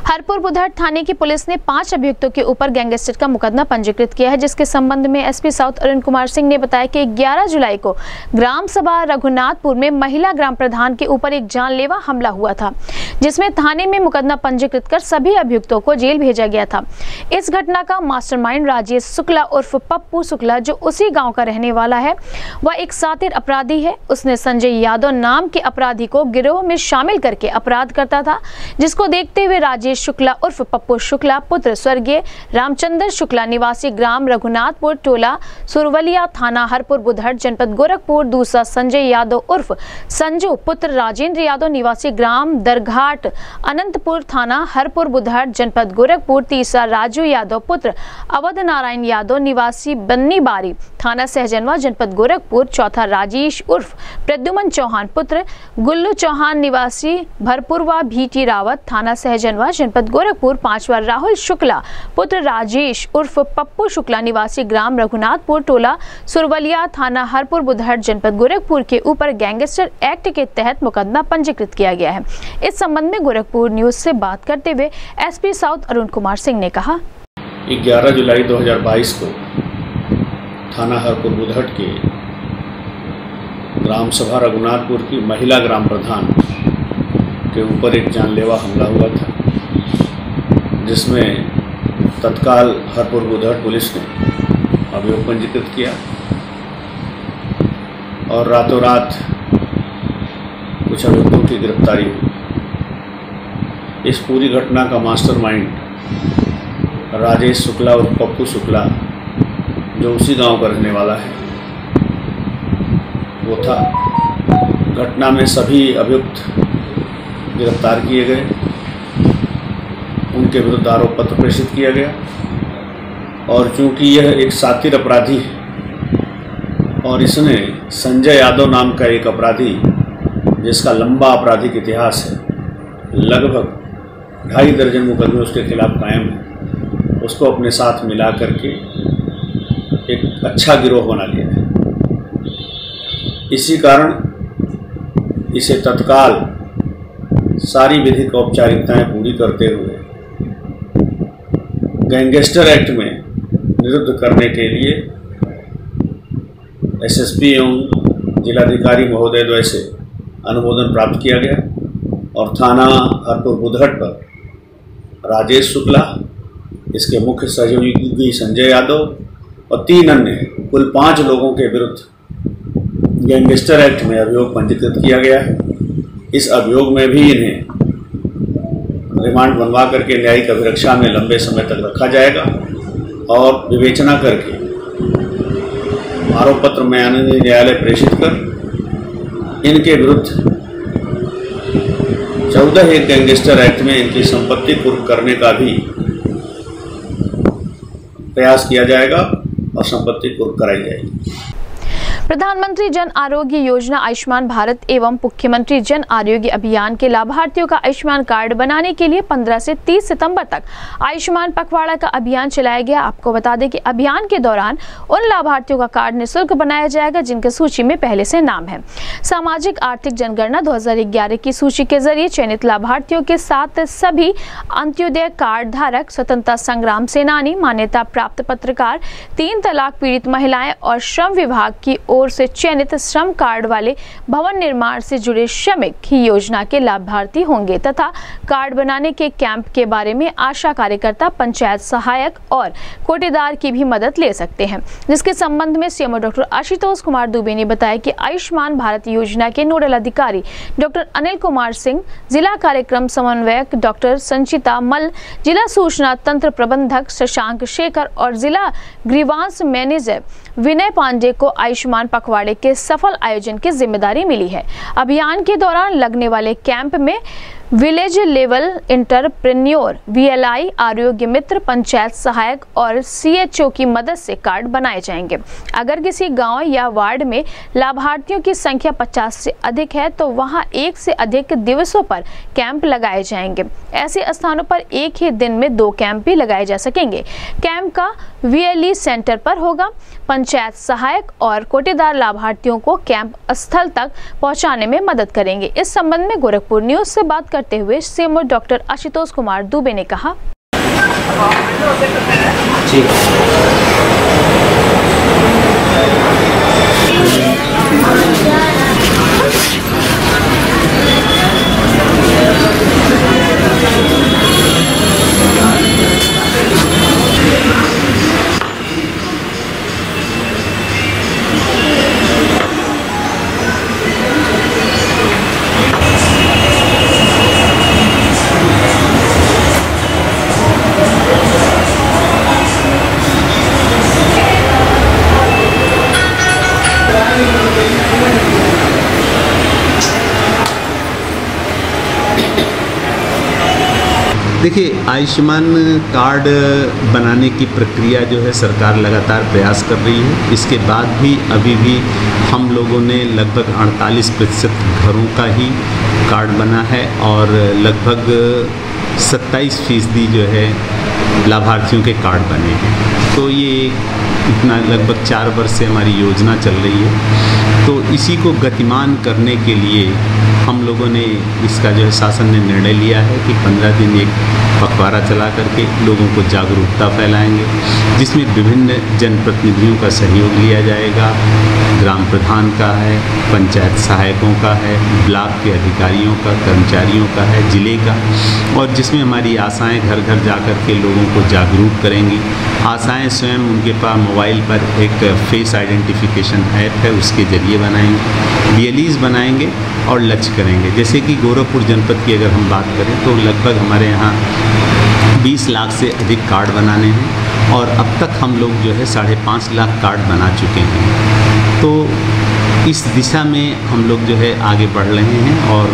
हरपुर बुधहट थाने की पुलिस ने पांच अभियुक्तों के ऊपर गैंगस्टर का मुकदमा पंजीकृत किया है, जिसके संबंध में एसपी साउथ अरुण कुमार सिंह ने बताया कि ग्यारह जुलाई को ग्राम सभा रघुनाथपुर में महिला ग्राम प्रधान के ऊपर एक जानलेवा हमला हुआ था, जिसमें थाने में मुकदमा पंजीकृत कर सभी अभियुक्तों को जेल भेजा गया था। इस घटना का मास्टरमाइंड राजेश शुक्ला उर्फ पप्पू शुक्ला, जो उसी गाँव का रहने वाला है, वह एक सातिर अपराधी है। उसने संजय यादव नाम के अपराधी को गिरोह में शामिल करके अपराध करता था, जिसको देखते हुए राजेश शुक्ला उर्फ पप्पू शुक्ला पुत्र स्वर्गीय रामचंद्र शुक्ला निवासी ग्राम रघुनाथपुर टोला सुरवलिया थाना हरपुर बुधहट जनपद गोरखपुर, दूसरा संजय यादव उर्फ संजू पुत्र राजेंद्र यादव निवासी ग्राम दरघाट अनंतपुर थाना हरपुर बुधहट जनपद गोरखपुर, तीसरा राजू यादव पुत्र अवध नारायण यादव निवासी बन्नी बारी थाना सहजनवा जनपद गोरखपुर, चौथा राजेश उर्फ प्रद्युमन चौहान पुत्र गुल्लू चौहान निवासी भरपुरवा भीटी रावत थाना सहजनवा जनपद गोरखपुर, पांचवा राहुल शुक्ला पुत्र राजेश उर्फ पप्पू शुक्ला निवासी ग्राम रघुनाथपुर टोला सुरवलिया थाना हरपुर बुधहट जनपद गोरखपुर के ऊपर गैंगस्टर एक्ट के तहत मुकदमा पंजीकृत किया गया है। इस संबंध में गोरखपुर न्यूज से बात करते हुए एसपी साउथ अरुण कुमार सिंह ने कहा,
ग्यारह जुलाई दो हज़ार बाईस को थाना हरपुर बुधहट के ग्राम सभा रघुनाथपुर की महिला ग्राम प्रधान के ऊपर एक जानलेवा हमला हुआ था, जिसमें तत्काल हरपुर बुधहट पुलिस ने अभियोग पंजीकृत किया और रातों रात कुछ अभियुक्तों की गिरफ्तारी हुई। इस पूरी घटना का मास्टरमाइंड राजेश शुक्ला और पप्पू शुक्ला, जो उसी गांव का रहने वाला है, वो था। घटना में सभी अभियुक्त गिरफ्तार किए गए, उनके विरुद्ध आरोप पत्र प्रेषित किया गया और चूंकि यह एक सातिर अपराधी है और इसने संजय यादव नाम का एक अपराधी जिसका लंबा आपराधिक इतिहास है, लगभग ढाई दर्जन मुकदमे उसके खिलाफ कायम है, उसको अपने साथ मिला करके एक अच्छा गिरोह बना लिया है। इसी कारण इसे तत्काल सारी विधिक औपचारिकताएं पूरी करते हुए गैंगस्टर एक्ट में निरुद्ध करने के लिए एसएसपी एवं जिलाधिकारी महोदय द्वय से अनुमोदन प्राप्त किया गया और थाना हरपुर बुधहट पर राजेश शुक्ला, इसके मुख्य सहयोगी संजय यादव और तीन अन्य कुल पाँच लोगों के विरुद्ध गैंगस्टर एक्ट में अभियोग पंजीकृत किया गया है। इस अभियोग में भी इन्हें रिमांड बनवा करके न्यायिक अभिरक्षा में लंबे समय तक रखा जाएगा और विवेचना करके आरोप पत्र माननीय न्यायालय प्रेषित कर इनके विरुद्ध चौदह एक गैंगस्टर एक्ट में इनकी संपत्ति कुर्क करने का भी प्रयास किया जाएगा और संपत्ति कुर्क कराई जाएगी।
प्रधानमंत्री जन आरोग्य योजना आयुष्मान भारत एवं मुख्यमंत्री जन आरोग्य अभियान के लाभार्थियों का आयुष्मान कार्ड बनाने के लिए पंद्रह से तीस सितंबर तक आयुष्मान पखवाड़ा का अभियान चलाया गया। आपको बता दें कि अभियान के दौरान उन लाभार्थियों का कार्ड निःशुल्क बनाया जाएगा जिनके सूची में पहले से नाम है। सामाजिक आर्थिक जनगणना दो हज़ार ग्यारह की सूची के जरिए चयनित लाभार्थियों के साथ सभी अंत्योदय कार्ड धारक, स्वतंत्रता संग्राम सेनानी, मान्यता प्राप्त पत्रकार, तीन तलाक पीड़ित महिलाएं और श्रम विभाग की ओर से चयनित श्रम कार्ड वाले भवन निर्माण से जुड़े श्रमिक ही योजना के लाभार्थी होंगे तथा कार्ड बनाने के कैंप के बारे में आशा कार्यकर्ता, पंचायत सहायक और कोटेदार की भी मदद ले सकते हैं, जिसके संबंध में सीएमओ डॉक्टर आशुतोष कुमार दुबे ने बताया कि आयुष्मान भारत योजना के नोडल अधिकारी डॉक्टर अनिल कुमार सिंह, जिला कार्यक्रम समन्वयक डॉक्टर संचिता मल, जिला सूचना तंत्र प्रबंधक शशांक शेखर और जिला ग्रीवांस मैनेजर विनय पांडे को आयुष्मान पखवाड़े के सफल आयोजन की जिम्मेदारी मिली है। अभियान के दौरान लगने वाले कैंप में विलेज लेवल इंटरप्रेन्योर, वीएलआई, आरोग्य मित्र, पंचायत सहायक और सीएचओ की मदद से कार्ड बनाए जाएंगे। अगर किसी गांव या वार्ड में लाभार्थियों की संख्या पचास से अधिक है तो वहां एक से अधिक दिवसों पर कैंप लगाए जाएंगे। ऐसे स्थानों पर एक ही दिन में दो कैंप भी लगाए जा सकेंगे। कैंप का वीएलई सेंटर पर होगा। पंचायत सहायक और कोटेदार लाभार्थियों को कैंप स्थल तक पहुंचाने में मदद करेंगे। इस संबंध में गोरखपुर न्यूज से बात करते हुए सीएमओ डॉक्टर आशुतोष कुमार दुबे ने कहा।
देखिए, आयुष्मान कार्ड बनाने की प्रक्रिया जो है सरकार लगातार प्रयास कर रही है। इसके बाद भी अभी भी हम लोगों ने लगभग अड़तालीस प्रतिशत घरों का ही कार्ड बना है और लगभग सत्ताईस फीसदी जो है लाभार्थियों के कार्ड बने हैं। तो ये इतना लगभग चार वर्ष से हमारी योजना चल रही है। तो इसी को गतिमान करने के लिए हम लोगों ने इसका जो है शासन ने निर्णय लिया है कि पंद्रह दिन एक पखवाड़ा चला करके लोगों को जागरूकता फैलाएंगे, जिसमें विभिन्न जनप्रतिनिधियों का सहयोग लिया जाएगा। ग्राम प्रधान का है, पंचायत सहायकों का है, ब्लॉक के अधिकारियों का, कर्मचारियों का है, जिले का, और जिसमें हमारी आशाएं घर घर जा कर के लोगों को जागरूक करेंगी। आशाएं स्वयं उनके पास मोबाइल पर एक फेस आइडेंटिफिकेशन ऐप है, उसके ज़रिए बनाएंगे, बीएलईज बनाएंगे और लक्ष्य करेंगे। जैसे कि गोरखपुर जनपद की अगर हम बात करें तो लगभग हमारे यहाँ बीस लाख से अधिक कार्ड बनाने हैं और अब तक हम लोग जो है साढ़े पाँच लाख कार्ड बना चुके हैं। तो इस दिशा में हम लोग जो है आगे बढ़ रहे हैं और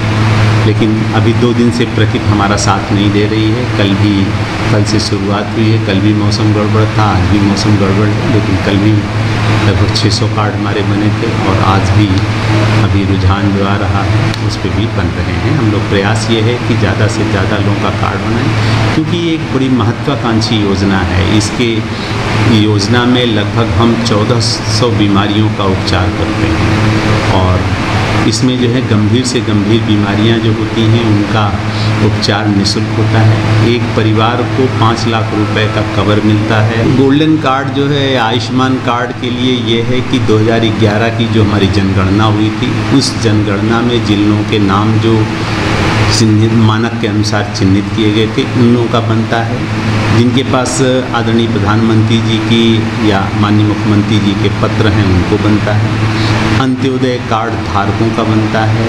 लेकिन अभी दो दिन से प्रकृति हमारा साथ नहीं दे रही है। कल भी कल से शुरुआत हुई है, कल भी मौसम गड़बड़ था, आज भी मौसम गड़बड़ है, लेकिन कल भी लगभग छह सौ कार्ड हमारे बने थे और आज भी अभी रुझान जो आ रहा है उस पर भी बन रहे हैं। हम लोग प्रयास ये है कि ज़्यादा से ज़्यादा लोगों का कार्ड बनाएं, क्योंकि ये एक बड़ी महत्वाकांक्षी योजना है। इसके योजना में लगभग हम चौदह सौ बीमारियों का उपचार करते हैं और इसमें जो है गंभीर से गंभीर बीमारियां जो होती हैं उनका उपचार निःशुल्क होता है। एक परिवार को पाँच लाख रुपए का कवर मिलता है। गोल्डन कार्ड जो है आयुष्मान कार्ड के लिए ये है कि दो हज़ार ग्यारह की जो हमारी जनगणना हुई थी, उस जनगणना में जिन लोगों के नाम जो चिन्हित मानक के अनुसार चिन्हित किए गए थे उन लोगों का बनता है। जिनके पास आदरणीय प्रधानमंत्री जी की या माननीय मुख्यमंत्री जी के पत्र हैं उनको बनता है। अंत्योदय कार्ड धारकों का बनता है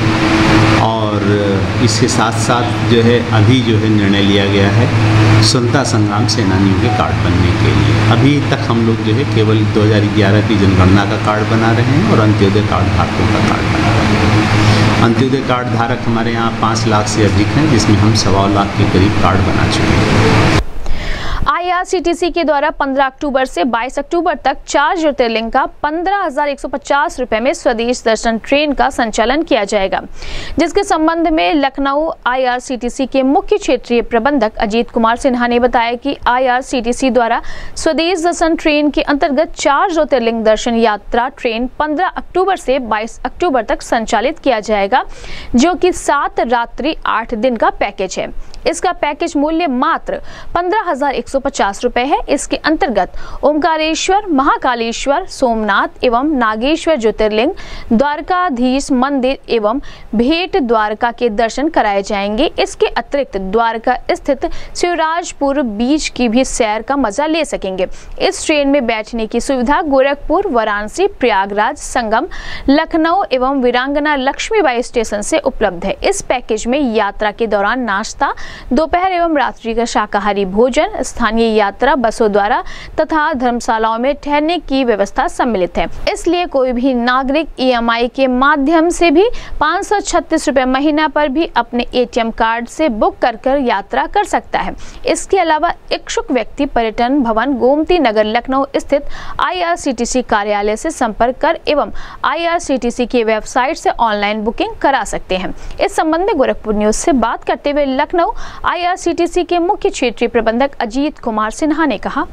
और इसके साथ साथ जो है अभी जो है निर्णय लिया गया है स्वतंत्रता संग्राम सेनानियों के कार्ड बनने के लिए। अभी तक हम लोग जो है केवल दो हज़ार ग्यारह की जनगणना का कार्ड बना रहे हैं और अंत्योदय कार्ड धारकों का कार्ड बना रहे हैं। अंत्योदय कार्ड धारक हमारे यहाँ पाँच लाख से अधिक हैं, जिसमें हम सवा लाख के करीब कार्ड बना चुके हैं।
आईआरसीटीसी के द्वारा पंद्रह अक्टूबर से बाईस अक्टूबर तक चार ज्योतिर्लिंग का पंद्रह हजार एक सौ पचास रुपए में स्वदेश दर्शन ट्रेन का संचालन किया जाएगा, जिसके संबंध में लखनऊ आईआरसीटीसी के मुख्य क्षेत्रीय प्रबंधक अजीत कुमार सिन्हा ने बताया कि आईआरसीटीसी द्वारा स्वदेश दर्शन ट्रेन के अंतर्गत चार ज्योतिर्लिंग दर्शन यात्रा ट्रेन पंद्रह अक्टूबर से बाईस अक्टूबर तक संचालित किया जाएगा, जो कि सात रात्रि आठ दिन का पैकेज है। इसका पैकेज मूल्य मात्र पंद्रह हजार एक सौ पचास रुपए है। इसके अंतर्गत ओमकारेश्वर, महाकालेश्वर, सोमनाथ एवं नागेश्वर ज्योतिर्लिंग, द्वारकाधीश मंदिर एवं भेंट द्वारका के दर्शन कराए जाएंगे। इसके अतिरिक्त द्वारका स्थित शिवराजपुर बीच की भी सैर का मजा ले सकेंगे। इस ट्रेन में बैठने की सुविधा गोरखपुर, वाराणसी, प्रयागराज, संगम, लखनऊ एवं वीरांगना लक्ष्मीबाई स्टेशन से उपलब्ध है। इस पैकेज में यात्रा के दौरान नाश्ता, दोपहर एवं रात्रि का शाकाहारी भोजन, स्थानीय यात्रा बसों द्वारा तथा धर्मशालाओं में ठहरने की व्यवस्था सम्मिलित है। इसलिए कोई भी नागरिक ईएमआई के माध्यम से भी पाँच सौ छत्तीस रुपए महीना पर भी अपने एटीएम कार्ड से बुक कर कर यात्रा कर सकता है। इसके अलावा इच्छुक व्यक्ति पर्यटन भवन गोमती नगर लखनऊ स्थित आईआरसीटीसी कार्यालय से संपर्क कर एवं आईआरसीटीसी की वेबसाइट से ऑनलाइन बुकिंग करा सकते हैं। इस संबंध में गोरखपुर न्यूज से बात करते हुए लखनऊ आईआरसीटीसी के मुख्य क्षेत्रीय प्रबंधक अजीत कुमार सिन्हा ने कहा,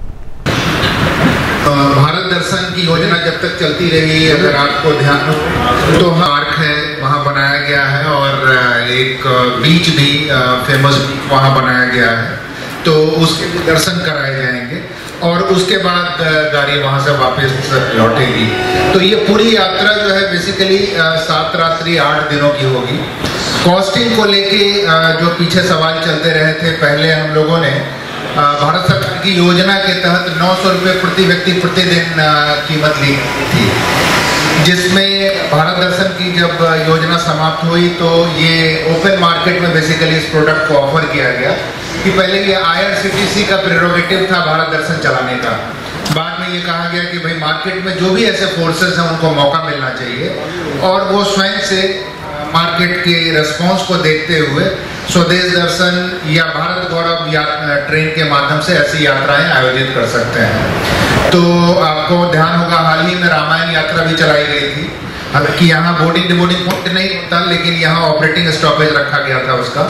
भारत दर्शन की योजना जब तक चलती रही, अगर आपको ध्यान हो तो पार्क है वहाँ बनाया गया है और पर एक बीच भी फेमस वहाँ बनाया गया है, तो उसके भी दर्शन कराए जाएंगे और उसके बाद गाड़ी वहाँ से वापस लौटेगी। तो ये पूरी यात्रा जो है बेसिकली सात रात्रि आठ दिनों की होगी। कॉस्टिंग को लेके जो पीछे सवाल चलते रहे थे, पहले हम लोगों ने भारत सरकार की योजना के तहत नौ सौ रुपये प्रति व्यक्ति प्रतिदिन कीमत ली थी, जिसमें भारत दर्शन की जब योजना समाप्त हुई तो ये ओपन मार्केट में बेसिकली इस प्रोडक्ट को ऑफर किया गया कि पहले ये आई आर सी टी सी का प्रेरोगेटिव था भारत दर्शन चलाने का। बाद में ये कहा गया कि भाई मार्केट में जो भी ऐसे फोर्सेस हैं उनको मौका मिलना चाहिए और वो स्वयं से मार्केट के रिस्पॉन्स को देखते हुए स्वदेश दर्शन या भारत गौरव या ट्रेन के माध्यम से ऐसी यात्राएं आयोजित कर सकते हैं। तो आपको ध्यान होगा हाल ही में रामायण यात्रा भी चलाई गई थी। हालांकि यहाँ बोर्डिंग डिबोर्डिंग पॉइंट नहीं होता, लेकिन यहाँ ऑपरेटिंग स्टॉपेज रखा गया था उसका,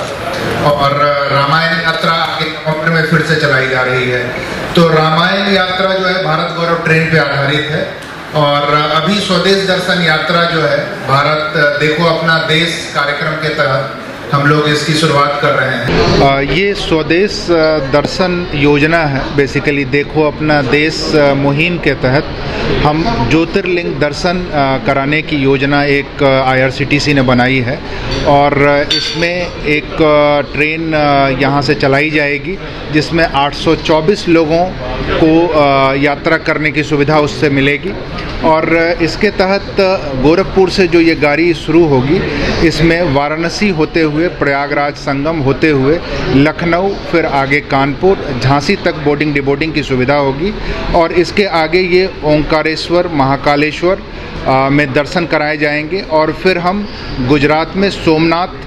और रामायण यात्रा आगे नवंबर में फिर से चलाई जा रही है। तो रामायण यात्रा जो है भारत गौरव ट्रेन पे आधारित है और अभी स्वदेश दर्शन यात्रा जो है भारत देखो अपना देश कार्यक्रम के तहत हम लोग इसकी शुरुआत कर रहे हैं।
आ, ये स्वदेश दर्शन योजना है, बेसिकली देखो अपना देश मुहिम के तहत हम ज्योतिर्लिंग दर्शन कराने की योजना एक आई आर सी टी सी ने बनाई है और इसमें एक ट्रेन यहाँ से चलाई जाएगी जिसमें आठ सौ चौबीस लोगों को यात्रा करने की सुविधा उससे मिलेगी। और इसके तहत गोरखपुर से जो ये गाड़ी शुरू होगी, इसमें वाराणसी होते हुए प्रयागराज संगम होते हुए लखनऊ, फिर आगे कानपुर, झांसी तक बोर्डिंग डिबोर्डिंग की सुविधा होगी और इसके आगे ये ओंकारेश्वर, महाकालेश्वर में दर्शन कराए जाएंगे और फिर हम गुजरात में सोमनाथ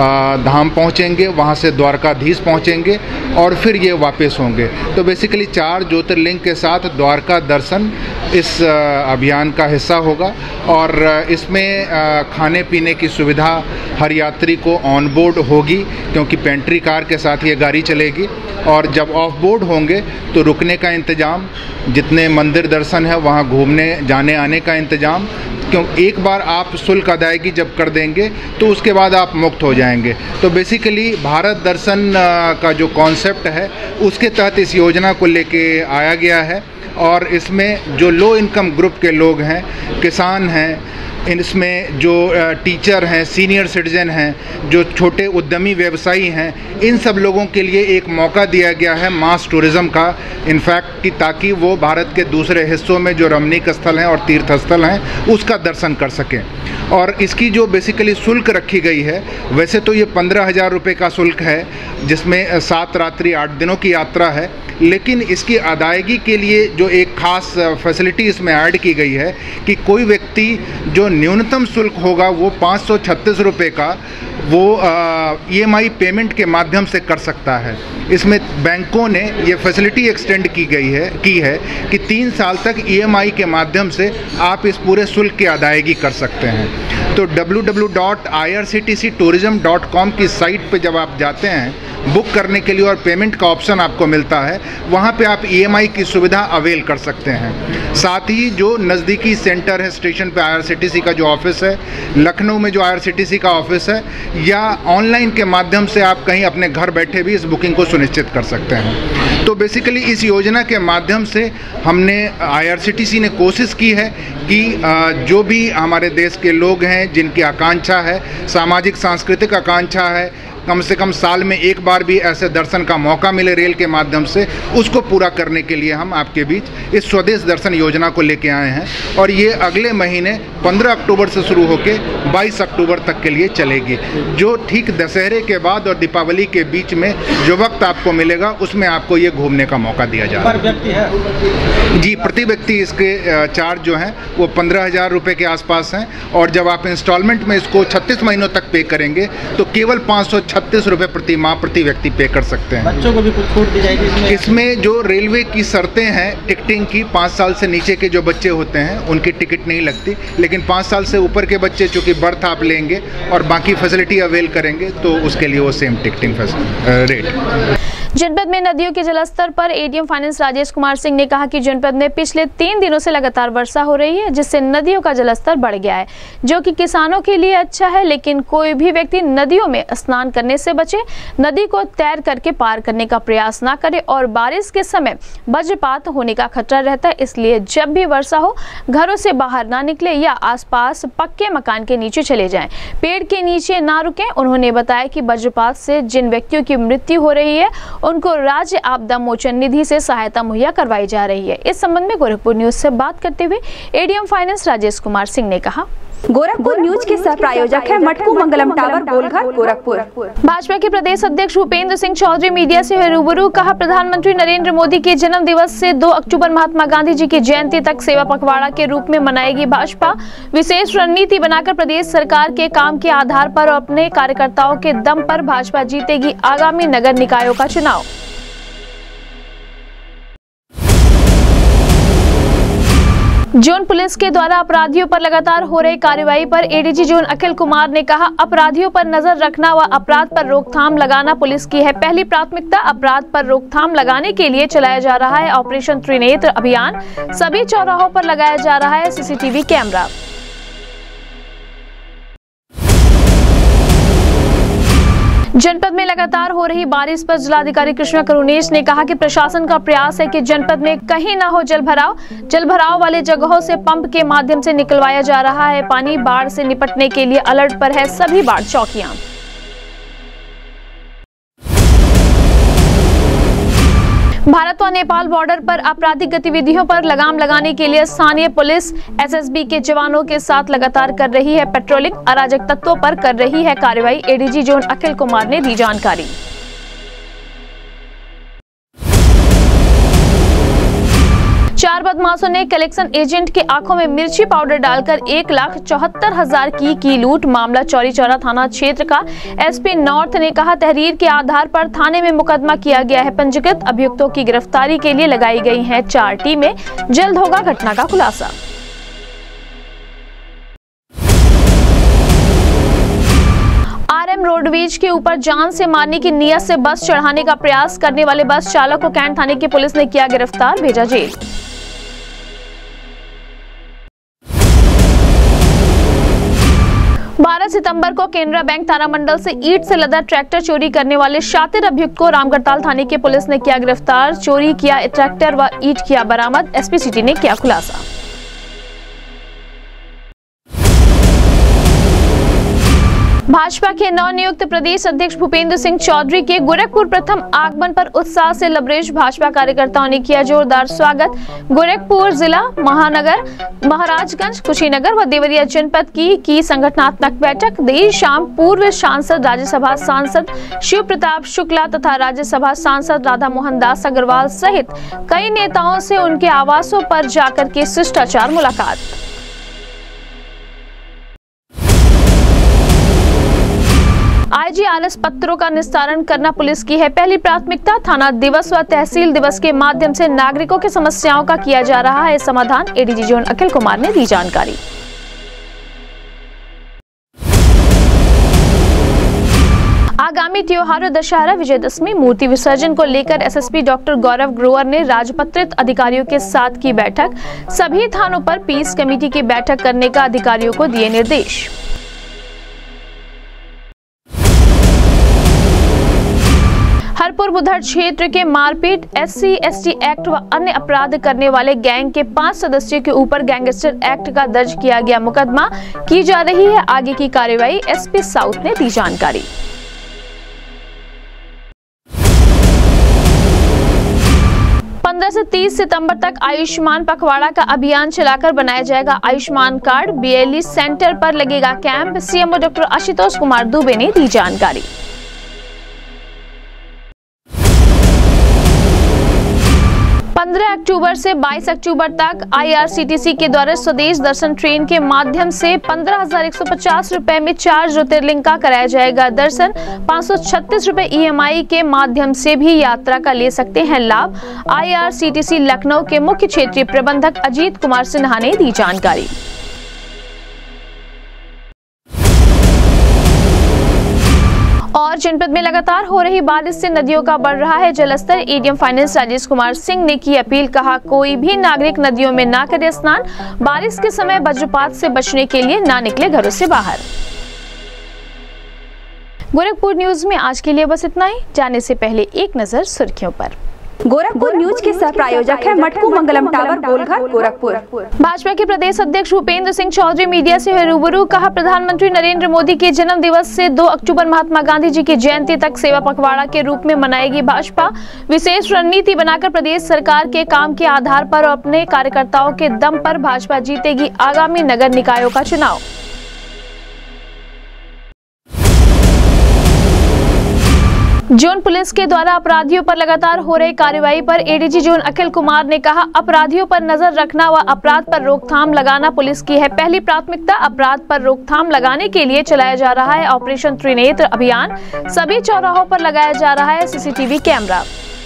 धाम पहुंचेंगे, वहां से द्वारकाधीश पहुंचेंगे और फिर ये वापस होंगे। तो बेसिकली चार ज्योतिर्लिंग के साथ द्वारका दर्शन इस अभियान का हिस्सा होगा और इसमें खाने पीने की सुविधा हर यात्री को ऑन बोर्ड होगी, क्योंकि पेंट्री कार के साथ ये गाड़ी चलेगी। और जब ऑफ बोर्ड होंगे तो रुकने का इंतज़ाम, जितने मंदिर दर्शन है वहाँ घूमने जाने आने का इंतज़ाम, क्यों एक बार आप शुल्क अदायगी जब कर देंगे तो उसके बाद आप मुक्त हो जाएंगे। तो बेसिकली भारत दर्शन का जो कॉन्सेप्ट है उसके तहत इस योजना को लेके आया गया है और इसमें जो लो इनकम ग्रुप के लोग हैं, किसान हैं, इसमें जो टीचर हैं, सीनियर सिटीजन हैं, जो छोटे उद्यमी व्यवसायी हैं, इन सब लोगों के लिए एक मौका दिया गया है मास टूरिज़्म का, इनफैक्ट कि ताकि वो भारत के दूसरे हिस्सों में जो रमणीक स्थल हैं और तीर्थ स्थल हैं उसका दर्शन कर सकें। और इसकी जो बेसिकली शुल्क रखी गई है, वैसे तो ये पंद्रह हज़ार रुपये का शुल्क है जिसमें सात रात्रि आठ दिनों की यात्रा है, लेकिन इसकी अदायगी के लिए जो एक ख़ास फैसिलिटी इसमें ऐड की गई है कि कोई व्यक्ति जो न्यूनतम शुल्क होगा वो पाँच सौ छत्तीस रुपये का वो ई एम आई पेमेंट के माध्यम से कर सकता है। इसमें बैंकों ने ये फैसिलिटी एक्सटेंड की गई है की है कि तीन साल तक ई एम आई के माध्यम से आप इस पूरे शुल्क की अदायगी कर सकते हैं। तो W W W dot I R C T C tourism dot com की साइट पे जब आप जाते हैं बुक करने के लिए और पेमेंट का ऑप्शन आपको मिलता है, वहाँ पे आप ई एम आई की सुविधा अवेल कर सकते हैं। साथ ही जो नज़दीकी सेंटर है, स्टेशन पे आई आर सी टी सी का जो ऑफिस है, लखनऊ में जो आई आर सी टी सी का ऑफिस है, या ऑनलाइन के माध्यम से आप कहीं अपने घर बैठे भी इस बुकिंग को सुनिश्चित कर सकते हैं। तो बेसिकली इस योजना के माध्यम से हमने आई आर सी टी सी ने कोशिश की है कि जो भी हमारे देश के लोग हैं जिनकी आकांक्षा है, सामाजिक सांस्कृतिक आकांक्षा है, कम से कम साल में एक बार भी ऐसे दर्शन का मौका मिले रेल के माध्यम से, उसको पूरा करने के लिए हम आपके बीच इस स्वदेश दर्शन योजना को लेके आए हैं और ये अगले महीने पंद्रह अक्टूबर से शुरू होकर बाईस अक्टूबर तक के लिए चलेगी, जो ठीक दशहरे के बाद और दीपावली के बीच में जो वक्त आपको मिलेगा उसमें आपको ये घूमने का मौका दिया जा रहा है। जी, प्रति व्यक्ति इसके चार्ज जो हैं वो पंद्रह हज़ार रुपये के आसपास हैं और जब आप इंस्टॉलमेंट में इसको छत्तीस महीनों तक पे करेंगे तो केवल पाँच सौ छत्तीस रुपये प्रति माह प्रति व्यक्ति पे कर सकते हैं।
बच्चों को भी कुछ छूट दी जाएगी इसमें?
इसमें जो रेलवे की शर्तें हैं टिकटिंग की, पाँच साल से नीचे के जो बच्चे होते हैं उनकी टिकट नहीं लगती, लेकिन पाँच साल से ऊपर के बच्चे चूँकि बर्थ आप लेंगे और बाकी फैसिलिटी अवेल करेंगे तो उसके लिए वो सेम टिकटिंग रेट।
जनपद में नदियों के जलस्तर पर एडीएम फाइनेंस राजेश कुमार सिंह ने कहा कि जनपद में पिछले तीन दिनों से लगातार वर्षा हो रही है, जिससे नदियों का जलस्तर बढ़ गया है, जो कि किसानों के लिए अच्छा है। लेकिन कोई भी व्यक्ति नदियों में स्नान करने से बचे, नदी को तैर करके पार करने का प्रयास ना करे और बारिश के समय वज्रपात होने का खतरा रहता है। इसलिए जब भी वर्षा हो घरों से बाहर ना निकले या आसपास पक्के मकान के नीचे चले जाएं, पेड़ के नीचे ना रुकें। उन्होंने बताया कि वज्रपात से जिन व्यक्तियों की मृत्यु हो रही है उनको राज्य आपदा मोचन निधि से सहायता मुहैया करवाई जा रही है। इस संबंध में गोरखपुर न्यूज से बात करते हुए एडीएम फाइनेंस राजेश कुमार सिंह ने कहा,
गोरखपुर न्यूज के सह प्रायोजक है मटकू मंगलम टावर गोलघर गोरखपुर।
भाजपा के प्रदेश अध्यक्ष भूपेंद्र सिंह चौधरी मीडिया से रूबरू। कहा, प्रधानमंत्री नरेंद्र मोदी के जन्म दिवस से दो अक्टूबर महात्मा गांधी जी की जयंती तक सेवा पखवाड़ा के रूप में मनाएगी भाजपा। विशेष रणनीति बनाकर प्रदेश सरकार के काम के आधार पर और अपने कार्यकर्ताओं के दम पर भाजपा जीतेगी आगामी नगर निकायों का चुनाव। जोन पुलिस के द्वारा अपराधियों पर लगातार हो रही कार्रवाई पर एडीजी जोन अखिल कुमार ने कहा, अपराधियों पर नजर रखना व अपराध पर रोकथाम लगाना पुलिस की है पहली प्राथमिकता। अपराध पर रोकथाम लगाने के लिए चलाया जा रहा है ऑपरेशन त्रिनेत्र अभियान। सभी चौराहों पर लगाया जा रहा है सीसीटीवी कैमरा। जनपद में लगातार हो रही बारिश पर जिलाधिकारी कृष्णा करुणेश ने कहा कि प्रशासन का प्रयास है कि जनपद में कहीं ना हो जल भराव। जल भराव वाले जगहों से पंप के माध्यम से निकलवाया जा रहा है पानी। बाढ़ से निपटने के लिए अलर्ट पर है सभी बाढ़ चौकियां। भारत व नेपाल बॉर्डर पर आपराधिक गतिविधियों पर लगाम लगाने के लिए स्थानीय पुलिस एसएसबी के जवानों के साथ लगातार कर रही है पेट्रोलिंग। अराजक तत्वों पर कर रही है कार्रवाई। एडीजी जोन अखिल कुमार ने दी जानकारी। चार बदमाशों ने कलेक्शन एजेंट के आंखों में मिर्ची पाउडर डालकर एक लाख चौहत्तर हजार की की लूट। मामला चौरी चौरा थाना क्षेत्र का। एसपी नॉर्थ ने कहा, तहरीर के आधार पर थाने में मुकदमा किया गया है पंजीकृत। अभियुक्तों की गिरफ्तारी के लिए लगाई गई हैं चार टीमें। जल्द होगा घटना का खुलासा। आरएम रोडवेज के ऊपर जान से मारने की नियत से बस चढ़ाने का प्रयास करने वाले बस चालक को कैंट थाने की पुलिस ने किया गिरफ्तार, भेजा जेल। बारह सितंबर को केनरा बैंक तारामंडल से ईंट से लदा ट्रैक्टर चोरी करने वाले शातिर अभियुक्त को रामगढ़ताल थाने की पुलिस ने किया गिरफ्तार। चोरी किया ट्रैक्टर व ईंट किया बरामद। एसपी सिटी ने किया खुलासा। भाजपा के नवनियुक्त प्रदेश अध्यक्ष भूपेंद्र सिंह चौधरी के गोरखपुर प्रथम आगमन पर उत्साह से लबरेश भाजपा कार्यकर्ताओं ने किया जोरदार स्वागत। गोरखपुर जिला, महानगर, महाराजगंज, कुशीनगर व देवरिया जनपद की की संगठनात्मक बैठक। देर शाम पूर्व सांसद, राज्यसभा सांसद शिव प्रताप शुक्ला तथा राज्यसभा सांसद राधा मोहन दास अग्रवाल सहित कई नेताओं से उनके आवासों पर जाकर के शिष्टाचार मुलाकात। आईजी आलस पत्रों का निस्तारण करना पुलिस की है पहली प्राथमिकता। थाना दिवस व तहसील दिवस के माध्यम से नागरिकों की समस्याओं का किया जा रहा है समाधान। एडीजी जोन अखिल कुमार ने दी जानकारी। आगामी त्योहारों दशहरा, विजयदशमी, मूर्ति विसर्जन को लेकर एसएसपी डॉक्टर गौरव ग्रोवर ने राजपत्रित अधिकारियों के साथ की बैठक। सभी थानों पर पीस कमेटी की बैठक करने का अधिकारियों को दिए निर्देश। हरपुर बुधर क्षेत्र के मारपीट, एससी एसटी एक्ट व अन्य अपराध करने वाले गैंग के पांच सदस्यों के ऊपर गैंगस्टर एक्ट का दर्ज किया गया मुकदमा। की जा रही है आगे की कार्रवाई। एसपी साउथ ने दी जानकारी। पंद्रह से तीस सितंबर तक आयुष्मान पखवाड़ा का अभियान चलाकर बनाया जाएगा आयुष्मान कार्ड। बीएलई सेंटर पर लगेगा camp. CMO doctor Ashutosh Kumar Dubey ने दी जानकारी। पंद्रह अक्टूबर से बाईस अक्टूबर तक आईआरसीटीसी के द्वारा स्वदेश दर्शन ट्रेन के माध्यम से पंद्रह हजार एक सौ पचास रुपए में चार ज्योतिर्लिंग का कराया जाएगा दर्शन। पाँच सौ छत्तीस रुपए ईएमआई के माध्यम से भी यात्रा का ले सकते हैं लाभ। आईआरसीटीसी लखनऊ के मुख्य क्षेत्रीय प्रबंधक अजीत कुमार सिन्हा ने दी जानकारी। और जनपद में लगातार हो रही बारिश से नदियों का बढ़ रहा है जलस्तर। एडीएम फाइनेंस राजेश कुमार सिंह ने की अपील, कहा कोई भी नागरिक नदियों में ना करे स्नान, बारिश के समय वज्रपात से बचने के लिए ना निकले घरों से बाहर। गोरखपुर न्यूज में आज के लिए बस इतना ही। जाने से पहले एक नजर सुर्खियों पर।
गोरखपुर न्यूज के सह प्रायोजक है मटकू मंगलम टावर गोलघर गोरखपुर।
भाजपा के प्रदेश अध्यक्ष भूपेंद्र सिंह चौधरी मीडिया से हुए रूबरू, कहा प्रधानमंत्री नरेंद्र मोदी के जन्म दिवस से दो अक्टूबर महात्मा गांधी जी की जयंती तक सेवा पखवाड़ा के रूप में मनाएगी भाजपा। विशेष रणनीति बनाकर प्रदेश सरकार के काम के आधार पर और अपने कार्यकर्ताओं के दम पर भाजपा जीतेगी आगामी नगर निकायों का चुनाव। जोन पुलिस के द्वारा अपराधियों पर लगातार हो रही कार्रवाई पर एडीजी जोन अखिल कुमार ने कहा, अपराधियों पर नजर रखना व अपराध पर रोकथाम लगाना पुलिस की है पहली प्राथमिकता। अपराध पर रोकथाम लगाने के लिए चलाया जा रहा है ऑपरेशन त्रिनेत्र अभियान। सभी चौराहों पर लगाया जा रहा है सीसीटीवी कैमरा।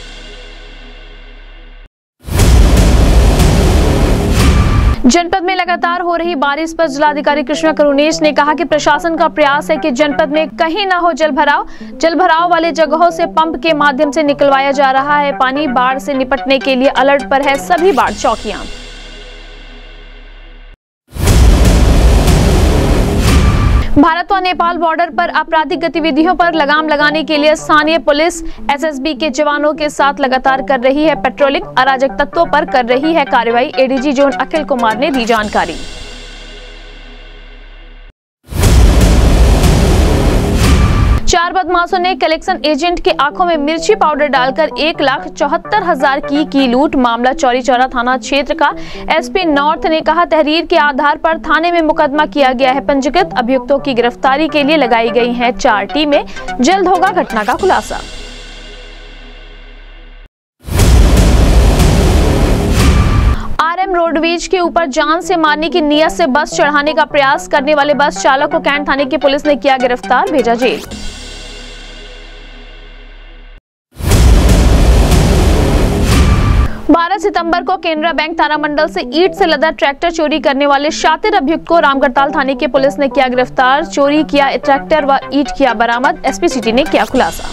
जनपद में लगातार हो रही बारिश पर जिलाधिकारी कृष्णा करुणेश ने कहा कि प्रशासन का प्रयास है कि जनपद में कहीं ना हो जलभराव। जलभराव वाले जगहों से पंप के माध्यम से निकलवाया जा रहा है पानी। बाढ़ से निपटने के लिए अलर्ट पर है सभी बाढ़ चौकियां। भारत व नेपाल बॉर्डर पर आपराधिक गतिविधियों पर लगाम लगाने के लिए स्थानीय पुलिस एसएसबी के जवानों के साथ लगातार कर रही है पेट्रोलिंग। अराजक तत्वों पर कर रही है कार्रवाई। एडीजी जोन अखिल कुमार ने दी जानकारी। चार बदमाशों ने कलेक्शन एजेंट के आंखों में मिर्ची पाउडर डालकर एक लाख चौहत्तर हजार की की लूट। मामला चौरी चौरा थाना क्षेत्र का। एसपी नॉर्थ ने कहा, तहरीर के आधार पर थाने में मुकदमा किया गया है पंजीकृत। अभियुक्तों की गिरफ्तारी के लिए लगाई गई हैं चार टीमें। जल्द होगा घटना का खुलासा। आरएम रोडवेज के ऊपर जान से मारने की नियत से बस चढ़ाने का प्रयास करने वाले बस चालक को कैंट थाने की पुलिस ने किया गिरफ्तार, भेजा जेल। बारह सितंबर को केनरा बैंक तारामंडल से ईंट से लदा ट्रैक्टर चोरी करने वाले शातिर अभियुक्त को रामगढ़ताल थाने की पुलिस ने किया गिरफ्तार। चोरी किया ट्रैक्टर व ईंट किया बरामद। एसपी सिटी ने किया खुलासा।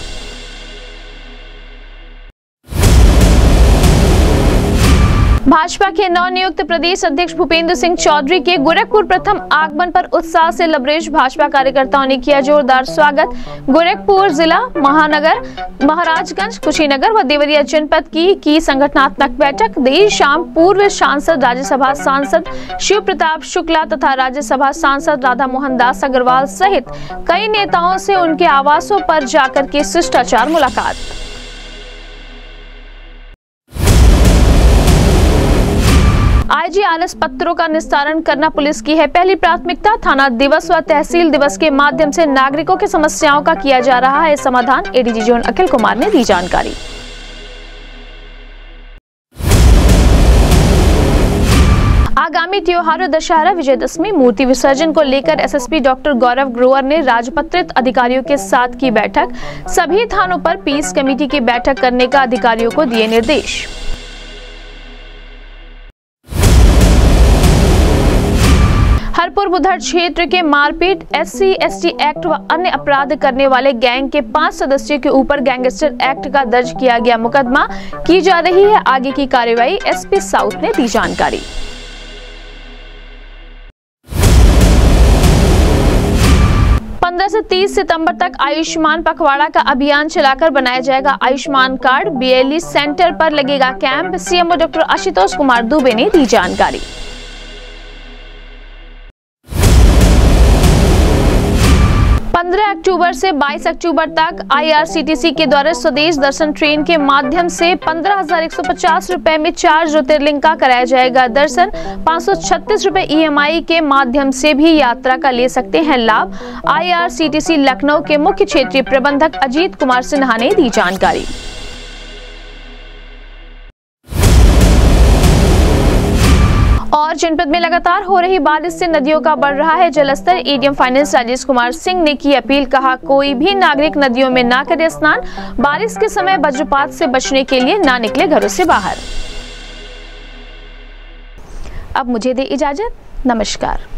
भाजपा के नवनियुक्त प्रदेश अध्यक्ष भूपेंद्र सिंह चौधरी के गोरखपुर प्रथम आगमन पर उत्साह से लबरेज भाजपा कार्यकर्ताओं ने किया जोरदार स्वागत। गोरखपुर जिला, महानगर, महाराजगंज, कुशीनगर व देवरिया जनपद की की संगठनात्मक बैठक। देर शाम पूर्व सांसद, राज्यसभा सांसद शिव प्रताप शुक्ला तथा राज्यसभा सांसद राधा मोहन दास अग्रवाल सहित कई नेताओं से उनके आवासों पर जाकर के शिष्टाचार मुलाकात। आईजीआरएस पत्रों का निस्तारण करना पुलिस की है पहली प्राथमिकता। थाना दिवस व तहसील दिवस के माध्यम से नागरिकों की समस्याओं का किया जा रहा है समाधान। एडीजी जोन अखिल कुमार ने दी जानकारी। आगामी त्योहारों दशहरा, विजयदशमी, मूर्ति विसर्जन को लेकर एसएसपी डॉक्टर गौरव ग्रोवर ने राजपत्रित अधिकारियों के साथ की बैठक। सभी थानों पर पीस कमेटी की बैठक करने का अधिकारियों को दिए निर्देश। हरपुर बुधर क्षेत्र के मारपीट, एससी एसटी एक्ट व अन्य अपराध करने वाले गैंग के पांच सदस्यों के ऊपर गैंगस्टर एक्ट का दर्ज किया गया मुकदमा। की जा रही है आगे की कार्रवाई। एसपी साउथ ने दी जानकारी। पंद्रह से तीस सितंबर तक आयुष्मान पखवाड़ा का अभियान चलाकर बनाया जाएगा आयुष्मान कार्ड। बीएलई सेंटर पर लगेगा camp. CMO doctor Ashutosh Kumar Dubey ने दी जानकारी। पंद्रह अक्टूबर से बाईस अक्टूबर तक आईआरसीटीसी के द्वारा स्वदेश दर्शन ट्रेन के माध्यम से पंद्रह हजार एक सौ पचास रुपए में चार ज्योतिर्लिंग का कराया जाएगा दर्शन। पाँच सौ छत्तीस रुपए ईएमआई के माध्यम से भी यात्रा का ले सकते हैं लाभ। आईआरसीटीसी लखनऊ के मुख्य क्षेत्रीय प्रबंधक अजीत कुमार सिन्हा ने दी जानकारी। और जनपद में लगातार हो रही बारिश से नदियों का बढ़ रहा है जलस्तर। एडीएम फाइनेंस राजेश कुमार सिंह ने की अपील, कहा कोई भी नागरिक नदियों में ना करे स्नान, बारिश के समय वज्रपात से बचने के लिए ना निकले घरों से बाहर। अब मुझे दे इजाजत, नमस्कार।